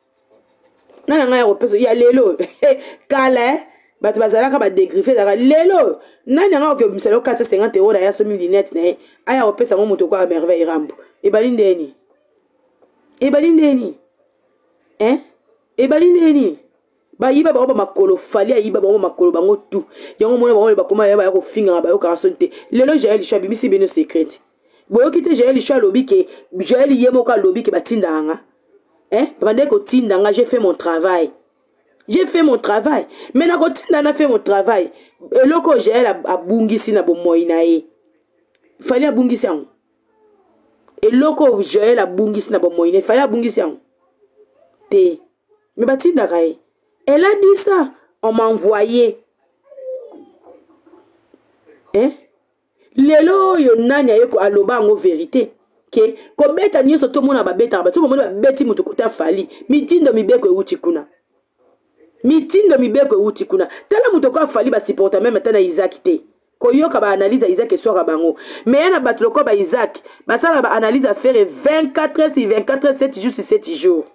Na nga yo pese ya lelo. Kala ba tu bazala ka ba dégriffer dara lelo. Na nga ko mselo quatre cent cinquante euros da ya so mille lunettes na. Aya o pese ngo moto kwa Merveille Rambo. E balinde ni. E balinde ni. Hein? E balinde ni. Ba yiba ba ba makolo fali yiba ba makolo bango tout yango mona ba ba koma ya ba ko finga ba yo ka sonte lelo Jaël Lichwa bibisi bino secret boyo kite Jaël Lichwa lobi ke Jaël yemo ka lobi ke batindanga hein bande ko tindanga j'ai fait mon travail j'ai fait mon travail mais na ko tinda na fait mon travail eloko Jaël abungisi na bo moina e fali abungisi yango eloko Jaël abungisi na bo moina fali abungisi yango te mais batinda kai. Elle a dit ça. On m'a envoyé. Hein? Lelo yo nani ayeko aloba ngo vérité. Ke ko beta nyoso to mona ba beta ba so mona ba beti mutu kota fali. Mitindo mibeko euti kuna. Mitindo mibeko euti kuna. Tala mutu ko fali ba supporta même tana Isaac te. Ko yoka ba analyse Isaac e soka bango. Mais yana batlo ko ba Isaac. Ba sala ba analyse à faire vingt-quatre heures sur vingt-quatre heures sept jours sur sept jours.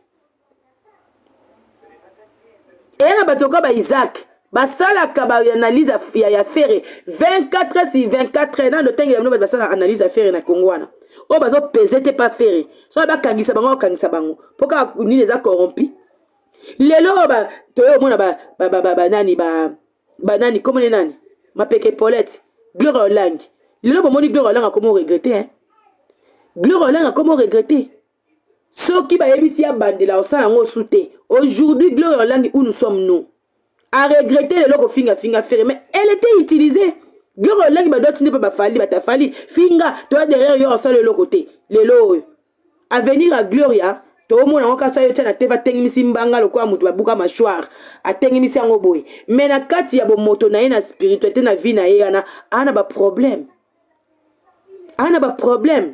Et elle a battu ba Isaac. Basala kaba analyse ya ya faire vingt-quatre heures sur vingt-quatre heures dans le temps il y a une basala analyse à faire na Kongwana. O bazo peser te pas faire. So ba kangisa bango kangisa bango. Pourquoi ni les a corrompus? Lelo ba to yo mona ba ba ba ba nani ba ba nani comment les nani? Ma peke Paulette, Gloire Lang. Lelo ba moni Gloire Lang a comment regretter hein? Gloire Lang a comment regretter? Ceux qui va ébissi à bandela au salon souté. Aujourd'hui, Gloire Lang, où nous sommes nous? À regretter les locaux finga finga faire. Mais elle était utilisée. Gloire Lang, bah d'autres ne peuvent pas fallir, bah t'as fallu. Finga, toi derrière, il y a un seul côté. Les lots. À venir à Gloria, toi au moins, on a fait un teva tengimisi mbanga, le quoi, moutou, bouka mâchoire. À tengimisi en oboy. Mais na kati ya bo moto na na spiritualité na vie na yana, ana ba problème. Ana ba problème.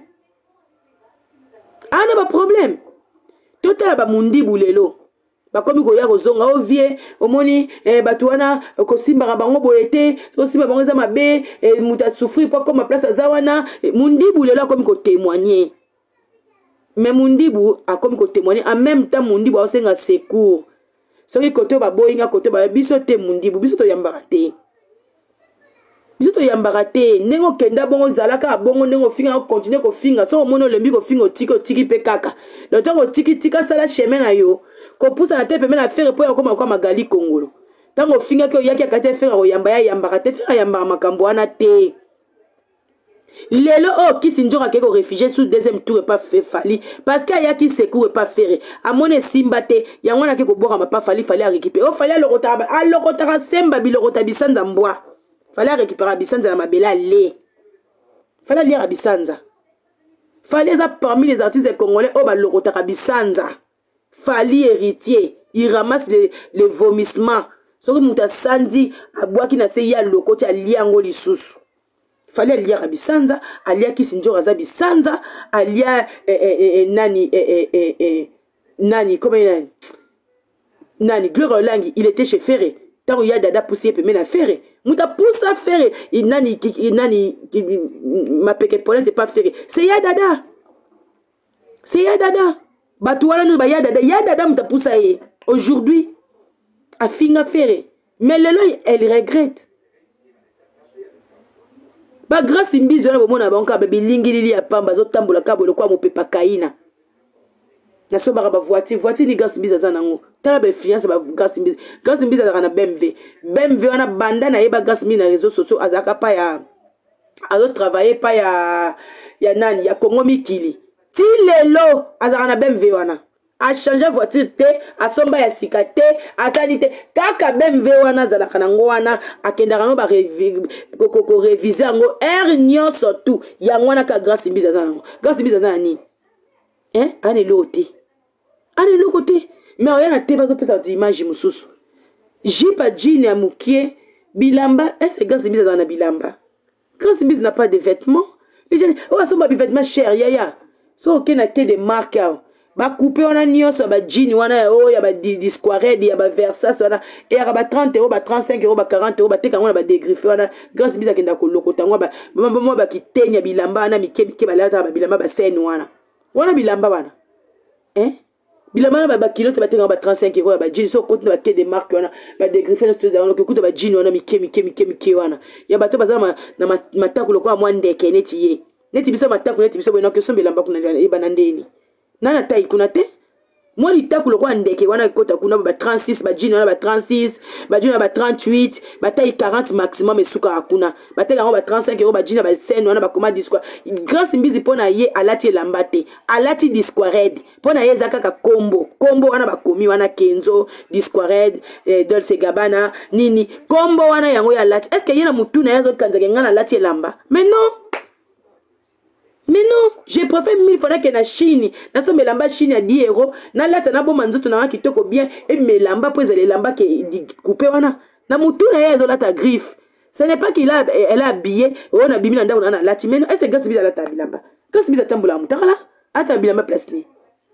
Ana ba problème. Total ba mundi bulelo. Ba komi ko ya kozonga o vie omoni eh batuana ko simba bango boyete ko simba bango za mabe eh muta souffrir pas comme place zawana mundi bulelo komi ko témoigner. Mais mundi bu a komi ko témoigner en même temps mundi bu osenga secours. Soki koto ba boyinga koto ba biso te mundi bu biso to yambaka te. Biso to yambaka te nengo kenda bongo zalaka bongo nengo finga continuer ko finga so mono lembi ko finga tiko tiki pe kaka le temps ko tiki tika sala chemin na yo ko pousa na te pe na faire po ya koma kwa magali kongolo tango finga ko yaki akate faire ko yamba ya yambaka te faire yamba makambo ana te lelo o kisi njoka ke ko réfugié sous deuxième tour pas fait fali parce que yaki secours pas faire amone simba te yango na ke ko boka pas fali fali a récupérer o fali a lokota a lokota semba bi lokota bisanda mbwa. Fallait récupérer Bisanza la mabela lé. Fallait lire Bisanza. Fallait ça parmi les artistes congolais oh bah lorota Bisanza. Fallait héritier, il ramasse les les vomissements. soki muta sandi abwaki na se ya lokoti alia yango lisusu fali alia bisanza alia kisinjo aza bisanza alia eh, eh, eh, nani eh, eh, eh, nani comment nani nani Gloire Langi il était chez Ferré tant il y a dada poussé pe mena Ferré muta poussa Ferré il nani il nani ma peke polente pas Ferré c'est ya dada c'est ya dada batu wana no ba ya dada ya dada muta poussa ye aujourd'hui a finga Ferré mais lelo elle regrette ba grâce mbizo na bomona banka ba bilingi lili ya pamba zo tambola kabolo kwa mopepa kaina na so ba voiture voiture ni grâce mbizo za nango tala ba influence ba grâce mbizo grâce mbizo za na B M W B M W wana banda na yeba grâce mbizo na réseaux sociaux azaka pa ya azo travailler pa ya ya nani ya Congo Mikili ti lelo azaka na B M W wana a changer voiture te a somba ya sika te a sali te kaka B M W wana zalaka nango wana akendaka no ba ko réviser ngo er nyonso tout yango wana ka grâce mbizo za nango grâce mbizo za nani hein ane lote ane lokote mais oya na te bazo pesa image mususu jipa jean ya mukie bilamba est-ce que grâce mbizo za na bilamba grâce mbizo n'a pas de vêtements les gens oh so ba vêtements cher yaya so ok na ke de marque ba couper on a nyonso ba jean wana oh ya ba disquared ya ba Versace wana et ya ba trente euros ba trente-cinq euros ba quarante euros ba teka ngona ba dégriffé wana grâce mbizo kenda ko lokota ngwa ba mama ba kitenya bilamba na mike mike ba lata ba bilamba ba scène wana wana bilamba wana hein bilamba na ba kilote ba teka ba trente-cinq euros ba jean so côté ba ke de marque wana ba dégriffé na stoza wana ko kuta ba jean wana mike mike mike mike wana ya bato bazama na matako lokwa mwa ndeke neti ye neti biso matako neti biso bona ke so bilamba kuna e banandeni nana tai kuna te moi litaku lokwa ndeke wana kota kuna ba trente-six ba jean wana ba trente-six ba jean ba trente-huit ba taille quarante maximum esuka kuna ba taille ba trente-cinq euros ba jean ba scène wana ba koma disque grâce mbizi pona ye alati lambate alati disquared pona ye zakaka combo combo wana ba komi wana Kenzo disquared eh, Dolce Gabbana nini combo wana yango ya alati est-ce que yena mutu na yazo kanzake ngana alati lamba mais non. Mais non, je préfère mille fois que na Chine, na so melamba Chine à dix euros, na lata na bon manzoto na ki toko bien et melamba pose les lamba qui coupé wana. Na mutu na yazo lata griffe. Ce n'est pas qu'il a elle a habillé, on a bimi nda na lati mais est-ce que gas biza lata bilamba. Gas biza tambola mutala, ata bilamba place ni.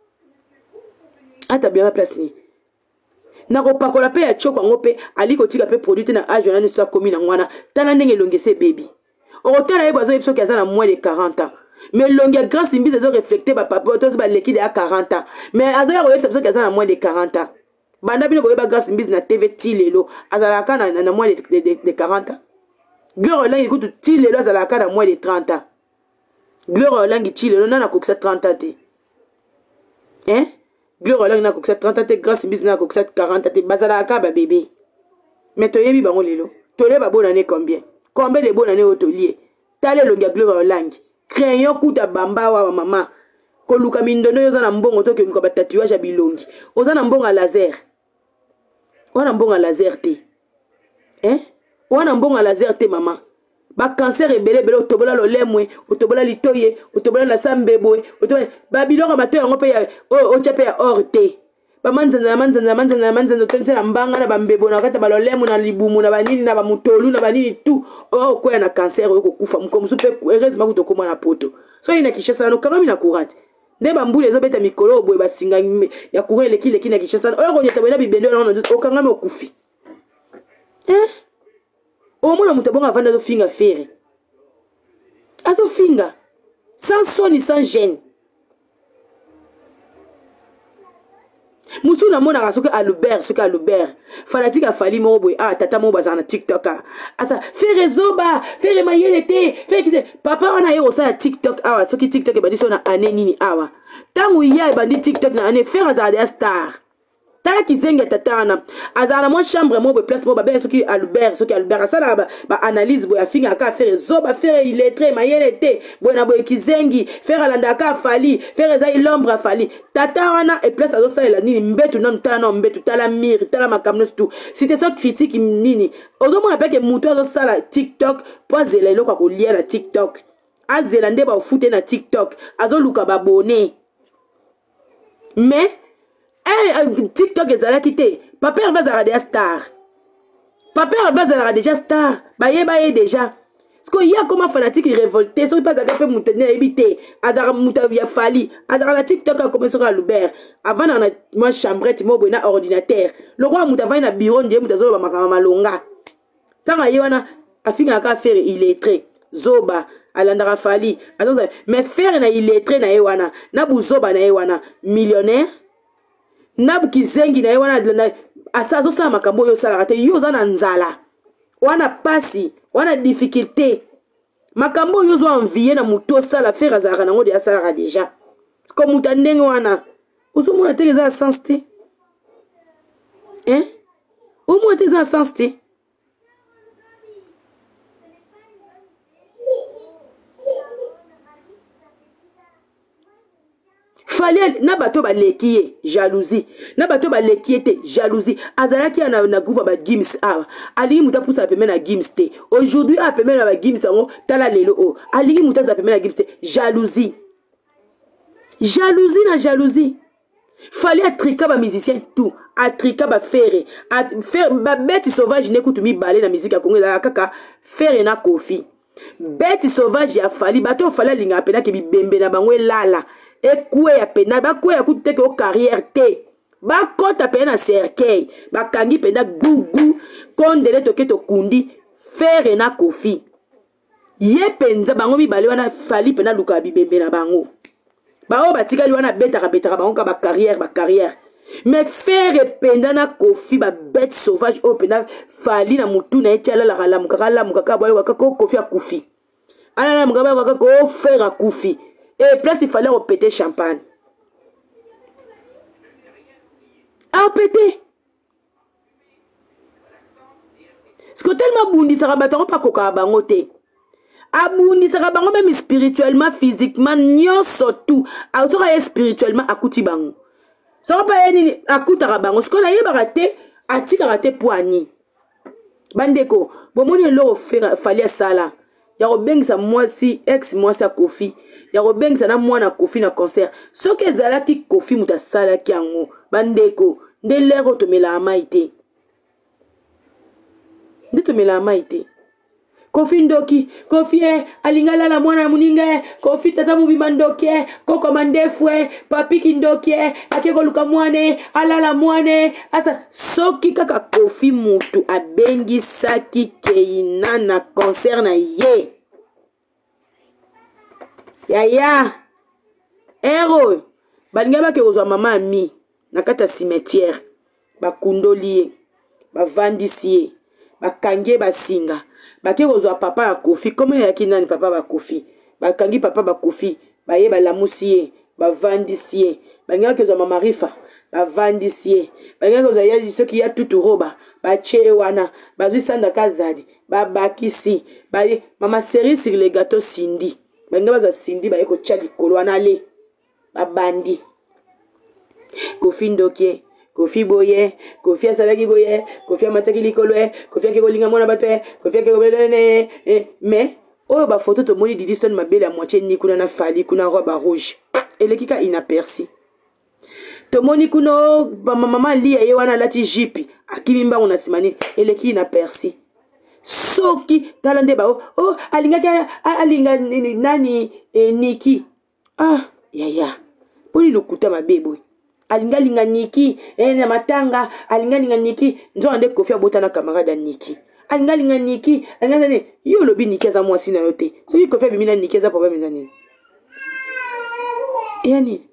Ata bilamba place ni. Na ko pakola pe ya choko ngope ali ko tika pe produit na age na histoire commune ngwana. Tala ndenge longese baby. Hôtel ayi bazo ipso kaza na moins de quarante ans. Mais longue grâce mbizo zo reflecter ba papa to ba l'équipe à quarante ans mais azo ya koyebisa biso kaza na moins de quarante ans banda bino boyeba grâce mbizo na T V tilelo azalaka na na moins de, de, de, de quarante ans Gloire Langi kutu tilelo azalaka na moins de trente ans Gloire Langi tilelo na na kokisa trente ans te hein Gloire Langi na kokisa trente ans te grâce mbizo na kokisa quarante ans te bazalaka ba bébé mais toyebi bango lelo tole ba bonne année combien combien de bonnes années otolier tale longue Gloire Langi crayon kuta bamba wa mama koluka mindono yoza na mbongo to ke luka ba tatouage bilongi oza na mbongo laser wana mbongo laser te hein wana mbongo laser te mama ba cancer ebele bele otobola lo lemwe otobola litoye otobola la sambeboe otobola ba bilongo mato ngo pe ya o chape ya or te ba manzana manzana manzana manzana tonse na mbanga na bambebo na kata ba lo lemwe na libumu na banini na ba mutolu na banini tout oh quoi na cancer ko kufa mko musupe heureusement ko tokoma na poto so ina kishasa no kama mina courante nde bambule ezo beta mikolo boye basinga ya courant leki leki na kishasa oyo ko nyeta bena bibendo na no okanga me okufi eh o mona mutabonga vanda zo finga fere azo finga sans son ni sans gêne Moussou na mona rasoke Albert soka Albert fanatique a fali mo boy ah tata mo bazana TikTok asa faire zoba faire mayele te faire kise papa wana yo sa TikTok awa soki TikTok ba diso na ane nini awa tangu ya ba di TikTok na ane faire za des star tala kizenga tatana azana mo chambre mo be place mo ba ben soki Albert soki Albert asala ba, ba analyse boy afinga ka faire zoba faire illettré mayele te boy na boy kizengi faire alanda ka fali faire za l'ombre fali tata wana e place azo sala nini mbetu na tala na mbetu tala mire tala makamno tout si te so critique nini ozo mona peke muto azo sala TikTok poazela eloko ko lia na TikTok azela nde ba fute na TikTok azo luka ba abonné mais eh TikTok ezala kité papa va za radio star Papa Abazala déjà star. Baye baye déjà. Parce qu'il y a comme un fanatique révolté. Ce n'est pas un peu moutonné à éviter. Adara Moutavia Fali. Adara la TikTok a commencé à l'Uber. Avant, on a moi chambrette, moi, on a ordinateur. Le roi Moutava, il a bureau, il a ma longa. Tant qu'il y a un film à faire, il est très. Zoba, Alandara Fali. Mais faire, il est très na ewana. Nabu Zoba na ewana. Millionnaire. Nabu Kizengi na ewana. Asazo sa makambo yo salarate. Yo zana nzala. Wana pasi. Wana difficulté. Makambo yo zo envier na muto sala faire azara na ngode asala déjà. Comme mutandenge wana. Ozo mona te za sens te. Hein? Au moins te za sens te. Fallait na bato ba lekiye jalousie na bato ba lekiye jalousie azalaki na na groupe ba gims ah ali muta pousa peme na gims te aujourd'hui a peme na ba gims ngo tala lelo o ali muta za peme na gims te jalousie jalousie na jalousie fallait atrika ba musicien tout atrika ba faire à faire ba bête sauvage n'écoute mi balé na musique ya Congo la kaka faire na Kofi bête sauvage ya fali bato fallait linga pena ke bi bembe na bangwe lala. Et quoi ya pena ba quoi ya coûte que carrière te ba kota pena cercueil ba kangi pena gugu kondele toke to kundi faire na Kofi ye penza bango mi bale wana fali pena luka bibembe na bango ba o batika li wana betaka betaka bango ka ba carrière ba carrière mais faire penda na Kofi ba bête sauvage o pena fali na mutu na etiala la kala mukaka mukaka boyo ka Kofi a Kofi ala na mukaba ka ko faire a Kofi. Et place, il fallait répéter champagne. À répéter. Parce que tellement boundi, ça rabattra pas coca à bangote. A boundi, ça rabattra même spirituellement, physiquement, nyon surtout. A sera spirituellement à kouti bango. Ça va pas être à kouti à bango. Ce qu'on a eu baraté, à ti karaté poigny. Bandeko, bon, mon yelo fallait ça là. Ya robeng sa moi si ex moi sa Kofi. Ya robeng sa na moi na Kofi na concert. So ke zala ki Kofi muta sala ki ango. Bandeko, nde lero to mela amaite. Nde to mela amaite. Kofi ndoki, Kofi e alingala la mwana muninga, Kofi tata mubima ndoki e, koko mandefwe, papi kindoki e, akeko luka mwane, alala mwane, asa soki kaka Kofi mutu abengi saki keina na concert na ye. Ya ya. Ero, balinga ba ke ozwa mama ami, na kata cimetière, ba kundoli, ba vandisiye, ba kange ba singa. Baki ozwa papa ya Kofi comme ya kinani papa ba Kofi bakangi papa ba Kofi baye ba lamusiye ba vandisiye balinga ke ozwa mama Rifa ba vandisiye balinga ke ozwa ya soki ya tutu roba ba chewana bazwi sanda kazadi ba bakisi baye mama série sur les gâteaux Cindy balinga bazwa Cindy baye ko tcha likolo wana le ba bandi Kofi ndokie Kofi boye, Kofi asalaki boye, Kofi amataki likolo e, Kofi ake kolinga mwana bato e, Kofi ake kobelene e, mais oyo ba photo to moni Didi Stone mabele a moitié ni kuna na fali kuna robe rouge. Elekika inaperçu. To moni kuno ba mama lia ye wana lati jipi, akimimba una simani, eleki inaperçu. Soki talande ba o, oh alinga alinga nani e, Niki. Ah, ya ya. Poni lukuta mabebo. Alinga linga Niki, eh na matanga, alinga linga Niki, nzo ande Kofi abota na camarade Niki. Alinga linga Niki, alinga zane, yo lobi Niki za mwasi na yote. So yi Kofi abimina Niki za papa mezani. Yani.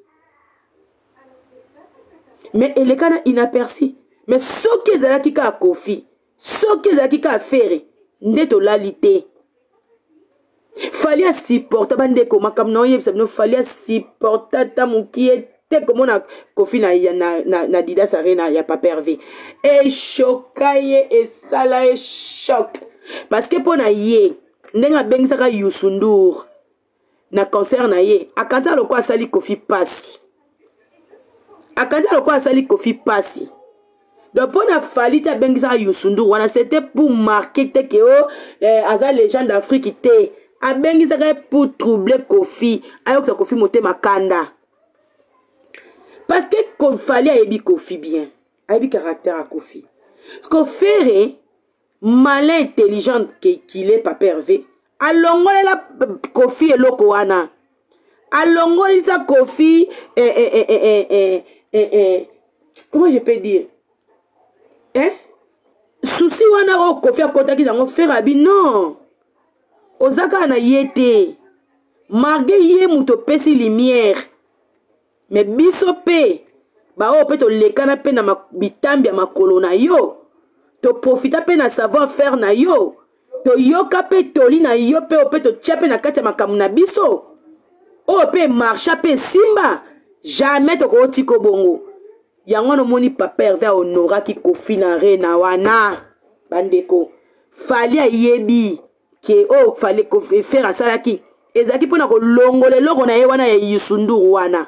Mais elekana inaperçu. Mais soki ezalaki ka Kofi, soki ezalaki ka affaire, ndeto lalite. Fallait supporter bandeko makam no yebisa no fallait supporter ta mukie. Tel comme on a Kofi na na na na Dida Sarena ya pas pervé et chocaye et sala et choc parce que pour na ye ndenga bengsaka Yusundur na concert na ye akanta lo kwa sali Kofi pasi akanta lo kwa sali Kofi pasi donc pour na fali ta bengsaka Yusundur wana c'était pour marquer que oh eh, aza légende d'Afrique te a bengsaka pour troubler Kofi ayok Kofi moté makanda. Parce que qu'il fallait aimer Kofi bien. Aimer caractère à Kofi. Ce qu'on ferait, malin intelligent qu'il est Papa Hervé alongolela Kofi eloko wana alongolisa Kofi eh, eh, eh, eh, eh, eh, eh, comment je peux dire hein souci wana o Kofi akotaki nango faire abi non ozaka na yete marge ye muto pesi lumière mais biso pe ba o pe to lekana pe na bitambi ya makolo na yo to profita pe na savoir faire na yo to yoka pe toli na yo pe o pe to tia pe na kati ya makamu na biso o pe marcha pe simba jamais to ko tiko bongo yango no moni Papa Hervé honora ki Kofi na rena wana bandeko fali ayebi ke o fali ko faire asala ki ezaki pona ko longole loko na ye wana ya yisunduru wana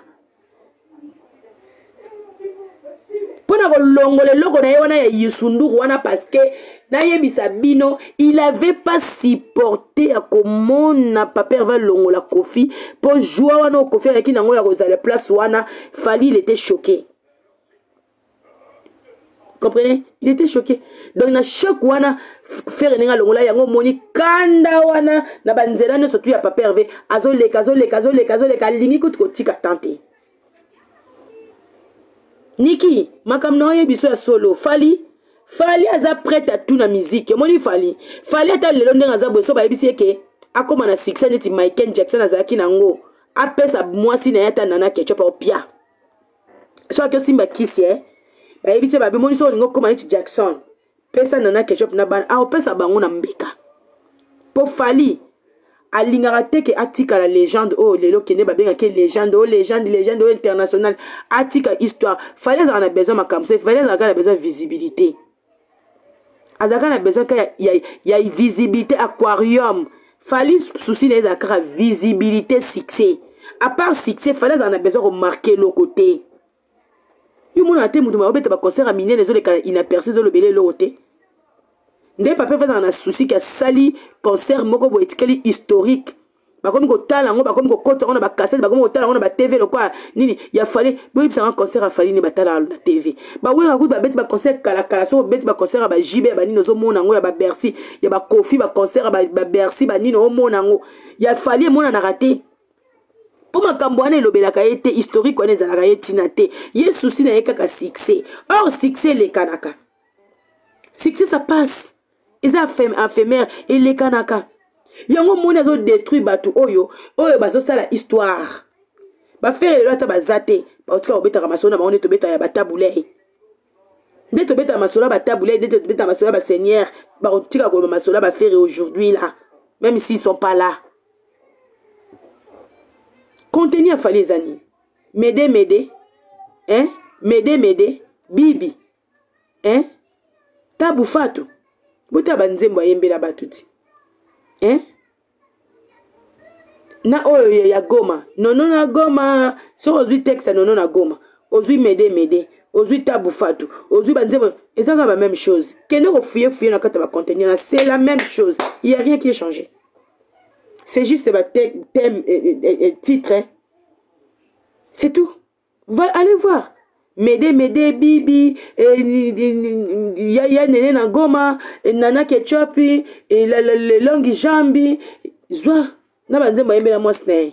pona ko longole loko na ye wana ya yisunduru wana parce que na yebisa bino il avait pas supporté à komona Papa Hervé longola Kofi po joie wana Kofi avec nango ya kozala place wana fali il était choqué. Comprenez? Il était choqué. Donc, na choc wana faire nenga longola yango moni kanda wana na banzela no surtout ya Papa Hervé azoleka azoleka azoleka azoleka lingi ko tika tante. Niki, makam na ye biso ya solo fali fali aza prête à tout na musique. Moni fali fali ata lelo ndenga za boso ba yebisi ke akoma na succès neti Michael Jackson azaki nango apesa mwasi na yata nana ketchup au pia. So que simba kisi eh ba yebise ba bimoni so lingo koma neti Jackson pesa nana ketchup na ban a pesa bango na mbeka po fali alingara teke atika la légende oh lelo kene ba benga ke légende oh légende légende oh international atika histoire fali za na besoin makamse fali za na besoin visibilité azaka na besoin ka ya ya visibilité aquarium fali souci les akara visibilité succès à part succès fali za na besoin remarquer le côté. Yo mona te mutu ma obeta ba concert a mine les autres inaperçus dans le belé l'autre. Ndé Papa fait un souci que sali concert moko bo etikeli historique. Ba comme ko tala ngo ba comme ko kota on ba cassette ba comme ko tala on ba T V le quoi nini ya fallait bo ça un concert a fallait ni ba tala na T V. Ba oui ragout ba beti ba concert kala kala so beti ba concert ba J B ba nini zo mona ngo ya ba Bercy ya ba Kofi ba concert ba Bercy ba nini o mona ngo ya fallait mona na raté. Pour ma cambouane et l'obélaka été historique, on est à la tinate. Yé souci n'a qu'à succès. Or, succès, les kanaka. Succès, ça passe. Ils ont fait éphémère et les kanaka. Yango mon a détruit batou oyo. Oyo bazo ça la histoire. Ba faire le lata bazate. Ba otika obeta ramasona ba on est obeta ya bataboulé. Dès to beta masola bataboulé, dès to beta masola ba seigneur. Ba otika ko masola ba faire aujourd'hui là. Même s'ils sont pas là. Contenir fallait les années. M'aider, m'aider. Hein? M'aider, m'aider. Bibi. Hein? Tabu fatu. Bouta banzembo yembe la batuti. Hein? Na oyo ya goma. Non non na goma. So ozui texte non non na goma. Ozui m'aider, m'aider. Ozui tabu fatu. Ozui banzembo. Et ça c'est la même chose. Kene ko fouiller fouiller na kata ba contenir. C'est la même chose. Il y a rien qui est changé. C'est juste le thème et titre. Hein. C'est tout. Va, allez voir. Médé, médé, bibi, yaya nene na goma, nana ketchupi, le longi jambi. Zwa. Na banze mba yembe la mwasne.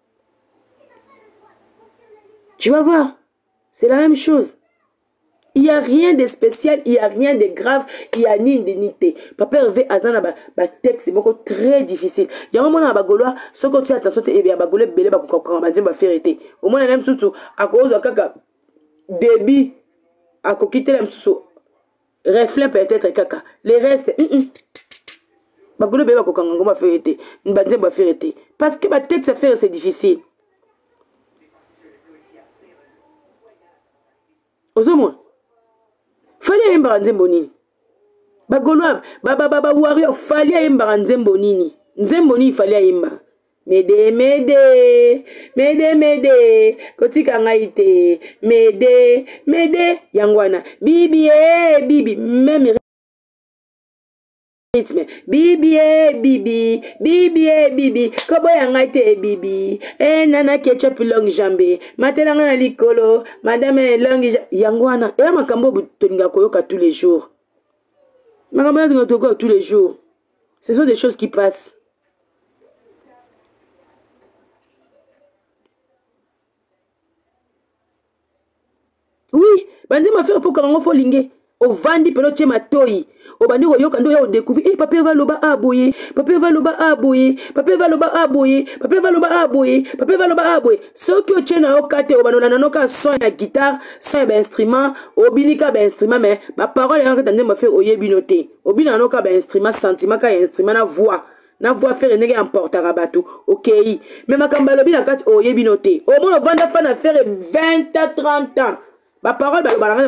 Tu vas voir. C'est la même chose. Il n'y a rien de spécial, il n'y a rien de grave, il n'y a ni d'unité. Papa Hervé Azana ba ba texte c'est très difficile. Il y a un moment à Bagoloa, ce que tu as attention et bien Bagolé belé ba kokora ba dire ba faire. Au moins même surtout à cause de kaka débit à quitter la sous reflet peut-être kaka. Les restes Bagolé belé ba kokanga ngoma faire été. Ba dire ba faire été. Parce que ba texte à faire c'est difficile. Ozomo fallait yemba nzembo nini bagolwa baba baba warrior fallait yemba nzembo nini nzembo nini fallait yemba mede mede mede mede kotika ngaite mede mede yangwana bibi eh bibi même rythme bibi eh bibi bibi eh bibi kobo yangaite eh bibi eh nana ketchup long jambe matela ngana likolo madame long yangwana e makambo tolinga koyoka tous les jours Ma camarade de Togo tous les jours. Ce sont des choses qui passent. Oui, bandi m'a fait pour qu'on faut linguer. Au vandi pelo tche matoi. Au bandi au yoka ndo ya découvrir. Eh papa va loba aboyer. Papa va loba aboyer. Papa va loba aboyer. Papa va loba aboyer. Papa va loba aboyer. Ce que tche na okate au banona noka son ya guitare, son ya instrument, au binika ba instrument mais ma parole est en train de me faire oye binoté. Au bina noka ba instrument sentiment ka instrument na voix. Na voix faire nege emportera bateau. OK. Mais ma kambalo bina kat oye binoté. Au moins vanda fa na faire vingt à trente ans. Ma parole,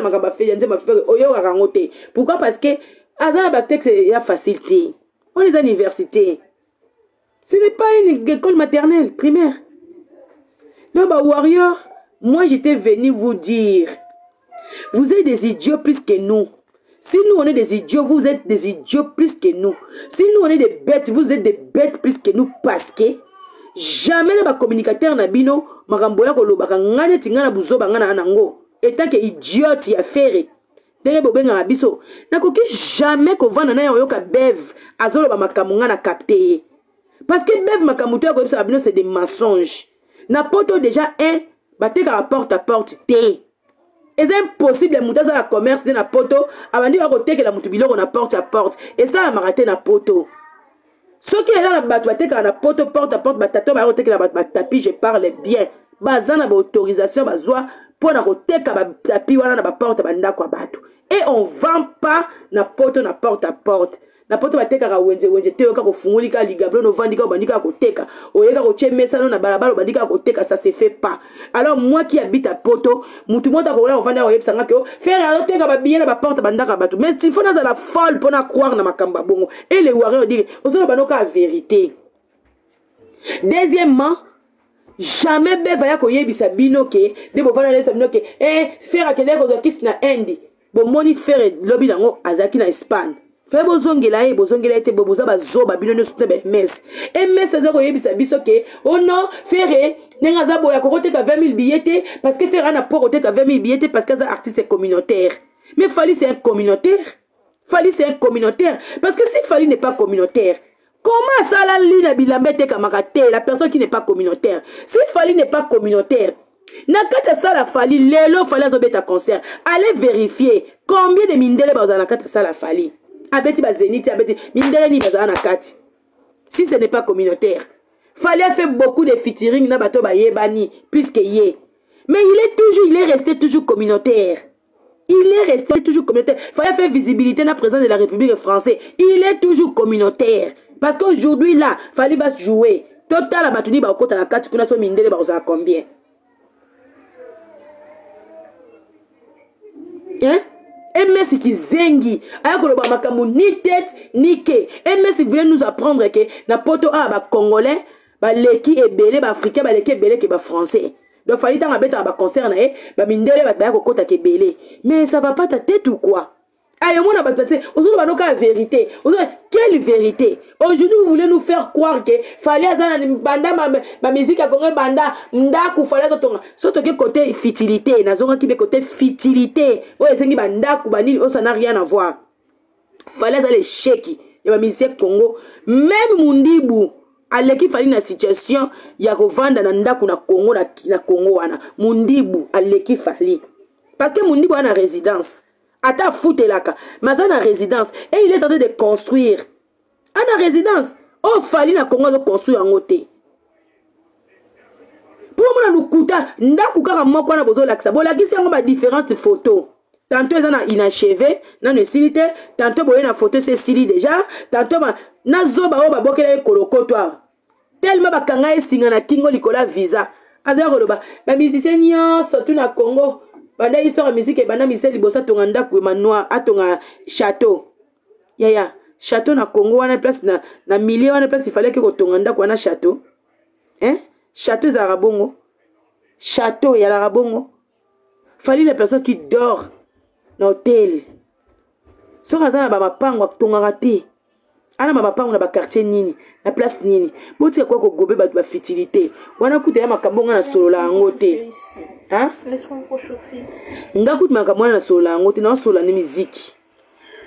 pourquoi? Parce que il y a facilité. On est à l'université. Ce n'est pas une école maternelle, primaire. Non, bah, Warrior, moi j'étais venu vous dire, vous êtes des idiots plus que nous. Si nous on est des idiots, vous êtes des idiots plus que nous. Si nous on est des bêtes, vous êtes des bêtes plus que nous parce que jamais les communicateurs n'abino, maramboya kolobaka ngane tingana buzo bangana anango. Étant que idiote y a fait dès que ben abiso n'a coqué jamais qu'on va na yoka bev azolo ba makamunga na capté parce que bev makamuto ko bisa abino c'est des mensonges na poto déjà un baté ka porte à porte té et c'est impossible muta za la commerce de na poto abandi ko teke la mutubilo ko na porte à porte et ça la maraté na poto ce qui est là na bato baté ka na poto porte à porte batato ba ko teke la bato tapi je parle bien bazana ba autorisation bazwa. Et on vend pas na poto na porte à porte. Na poto ba teka ka wenje wenje te ka ko fungulika ligablo no vandika bandika ko teka. Oyeka ko chemesa no na balabala bandika ko teka, ça se fait pas. Alors moi qui habite à poto, mutu mota ko la vanda oyebsa ngako faire teka ba bien na ba porte bandaka bato. Mais il faut na la folle pour na croire na makamba bongo. Et les warriors disent ozo banoka la vérité. Deuxièmement, jamais beva ko yebisa bino ke de bo vana lesa bino ke eh faire akende ko zokis na Indi bo moni faire lobby nango azaki na Espagne fe bo zongela e bo zongela ete bo boza ba zoba bino ne sute be mes e mes za ko yebisa biso ke oh non faire nenga za boya ko koteka vingt mille billets parce que faire na po koteka vingt mille billets parce que ça artiste communautaire. Mais Fally c'est un communautaire. Fally c'est un communautaire parce que si Fally n'est pas communautaire, comment ça la ligne bilambete kamakate, la personne qui n'est pas communautaire? Si Fally n'est pas communautaire, nakata ça la Fally, lelo Fally azobeta concert. Allez vérifier combien de mindele baza nakata ça la Fally. Abeti ba zeniti, abeti mindele ni baza nakati. Si ce n'est pas communautaire. Fally a fait beaucoup de featuring na bato ba yebani plus que yé. Mais il est toujours, il est resté toujours communautaire. Il est resté toujours communautaire. Fally a fait visibilité na président de la République française. Il est toujours communautaire. Parce qu'aujourd'hui, là, Fally va jouer. Total, la batuni, ba okota na kati, kuna so mindele, ba oza combien? Hein? M S qui zengi. Aya koloba makamu ni tête, ni ke. M S voulait nous apprendre que, na poto a, ba congolais, ba leki ebele, ba africain, ba leki ebele, ke ba français. Donc, Fally tanga beta, ba concert na e, ba mindele, ba ba kokota ke bele. Mais ça va pas ta tête ou quoi? Aïe, moi, on a pas de aujourd'hui, on a la vérité. Quelle vérité? Aujourd'hui, vous voulez nous faire croire que Fally a dans banda ma musique a connu banda m'daku Fally a ton surtout que côté futilité, nazonga qui est côté futilité. Ouais, c'est qui banda ku bani, ça n'a rien à voir. Fally a les chèques et ma musique Congo, même Mundibu. Aleki Fally na situation ya kovanda na ndaku na Congo na na Congo wana. Mundibu aleki Fally. Parce que Mundibu a na résidence. Ata foute laka, maintenant en résidence et il est en train de construire. En résidence, oh Fally na Congo de construire en côté. Pour moi nous kuta, ndaku kaka moko na bozo laksa. Bo lakisi yango ba différentes photos. Tantôt ils ont inachevé, na ne silité, tantôt boye na photo c'est sili déjà, tantôt ba na zoba o ba bokela kolokotoa. Tellement ba kanga esinga na kingo likola visa. Aza koloba, ba musicien nyonso tout na Congo. Banda histoire musique et banda miseli bossa tonganda ku manoa atonga château. Ya ya, château na Congo wana place na na milieu wana place il fallait que tonganda ku na château. Hein? Château za rabongo. Château ya la rabongo. Fally les personnes qui dorment dans l'hôtel. So kaza na ba mapango tonganga te. Ana ba mapango na ba quartier nini, na place nini. Boti kwa ko gobe ba fertilité. Wana kuta ya makambo na solo la ngote. Hein? Laisse-moi me réchauffer. Ngakout makamwana na sola ngote na sola ni musique.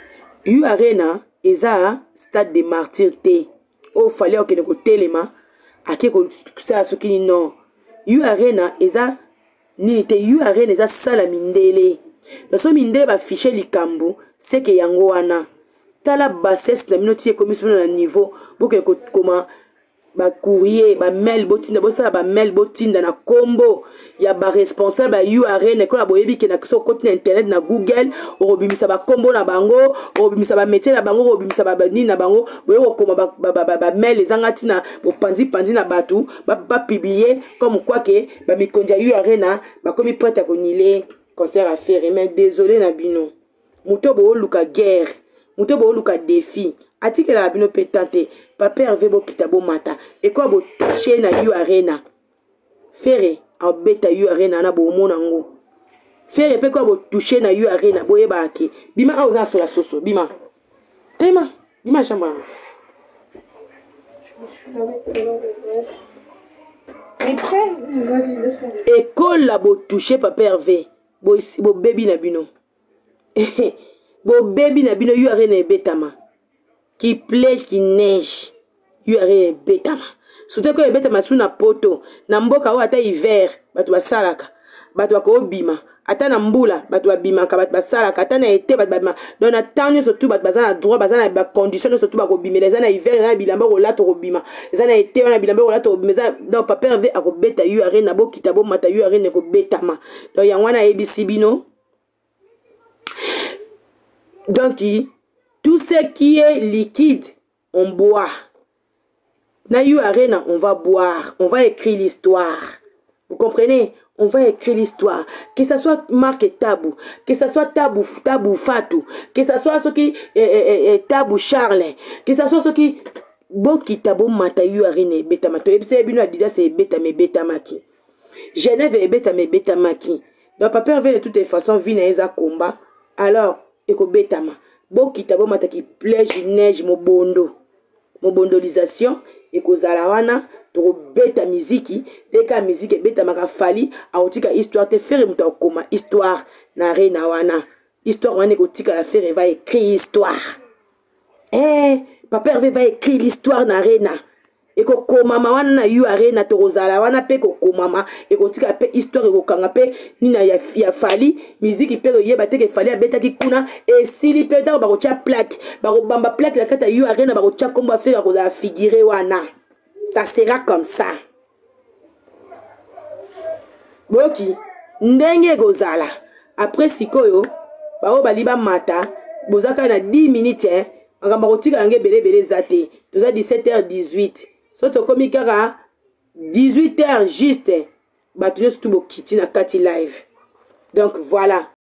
U Arena eza stade de martyr te o fallait okene ko telema ake ko sala soki non. U Arena eza ni te U Arena eza sala mindele na so mindele ba fiche likambo c'est que yango wana tala bassesse na minoti commission na niveau boke ko koma ba courrier ba mail botinda bosala ba mail botinda na kombo ya ba responsable ba U Arena ko la boyebi ke na so côté internet na Google orobimisa ba kombo na bango orobimisa ba métier na bango orobimisa ba ni na bango boye ko koma ba ba ba, ba mail ezangati na bo pandi pandi na batu ba ba publier comme quoi que ba mikonja U Arena ba komi prête à konile concert à faire mais désolé na bino muto bo luka guerre muto bo luka défi atike la bino pétante papa Hervé bo kitabo mata et quoi bo toucher na U Arena Ferré a beta U Arena na bo mona ngo Ferré pe quoi bo toucher na U Arena bo yeba ke bima a oza so la soso bima tema bima chamba Je me suis lavé tout à l'heure de bref. Mais prends, vas-y, laisse-moi. école la bo toucher papa Hervé bo bo baby na bino bo baby na bino U Arena betama qui plège qui neige U Arena betama surtout que betama sous na poto na mboka o ata hiver batu basalaka batu bako bima ata na mbula batu babima ka batu basalaka ata na été batu babima donc na temps surtout batu bazana droit bazana ba condition surtout bako bima les na hiver na bilamba ko lato ko bima les na été na bilamba ko lato bima donc papa Hervé ako beta U Arena bo kitabo mata U Arena ko betama donc ya wana ebisi bino donc tout ce qui est liquide on boit na U Arena on va boire on va écrire l'histoire vous comprenez on va écrire l'histoire que ça soit Marc Tabou que ça soit Tabou Tabou Fatou que ça soit ce qui eh, eh, eh, Tabou Charles que ça soit ce qui bon kitabo mata U Arena beta mato ebise bino adida c'est beta me beta maki Genève et beta me beta maki donc papa Hervé de toutes les façons vina eza combat alors eko beta ma bon kitabo mata qui plège neige mo bondo mo bondolisation eko zala wana to beta miziki deka miziki beta maka fali aotika histoire te faire muta koma histoire na Arena wana histoire wana eko tika la faire va écrire histoire eh papa Hervé va écrire l'histoire na Arena eko komama wana na U Arena to zala wana pe ko komama eko tika pe histoire eko kanga pe nina ya ya fali miziki pe yeba te ke fali abeta ki kuna et sili pe ta ba ko tia plaque ba ko bamba plaque la kata U Arena ba ko tia komba faire ko za figurer wana ça sera comme ça boki ndenge gozala après sikoyo ba o baliba mata bozaka na dix minutes hein ngamba ko tika nge bele bele zate toza dix-sept heures dix-huit soto komi kaka dix-huit heures juste batu nyonso tu bokiti na kati live donc voilà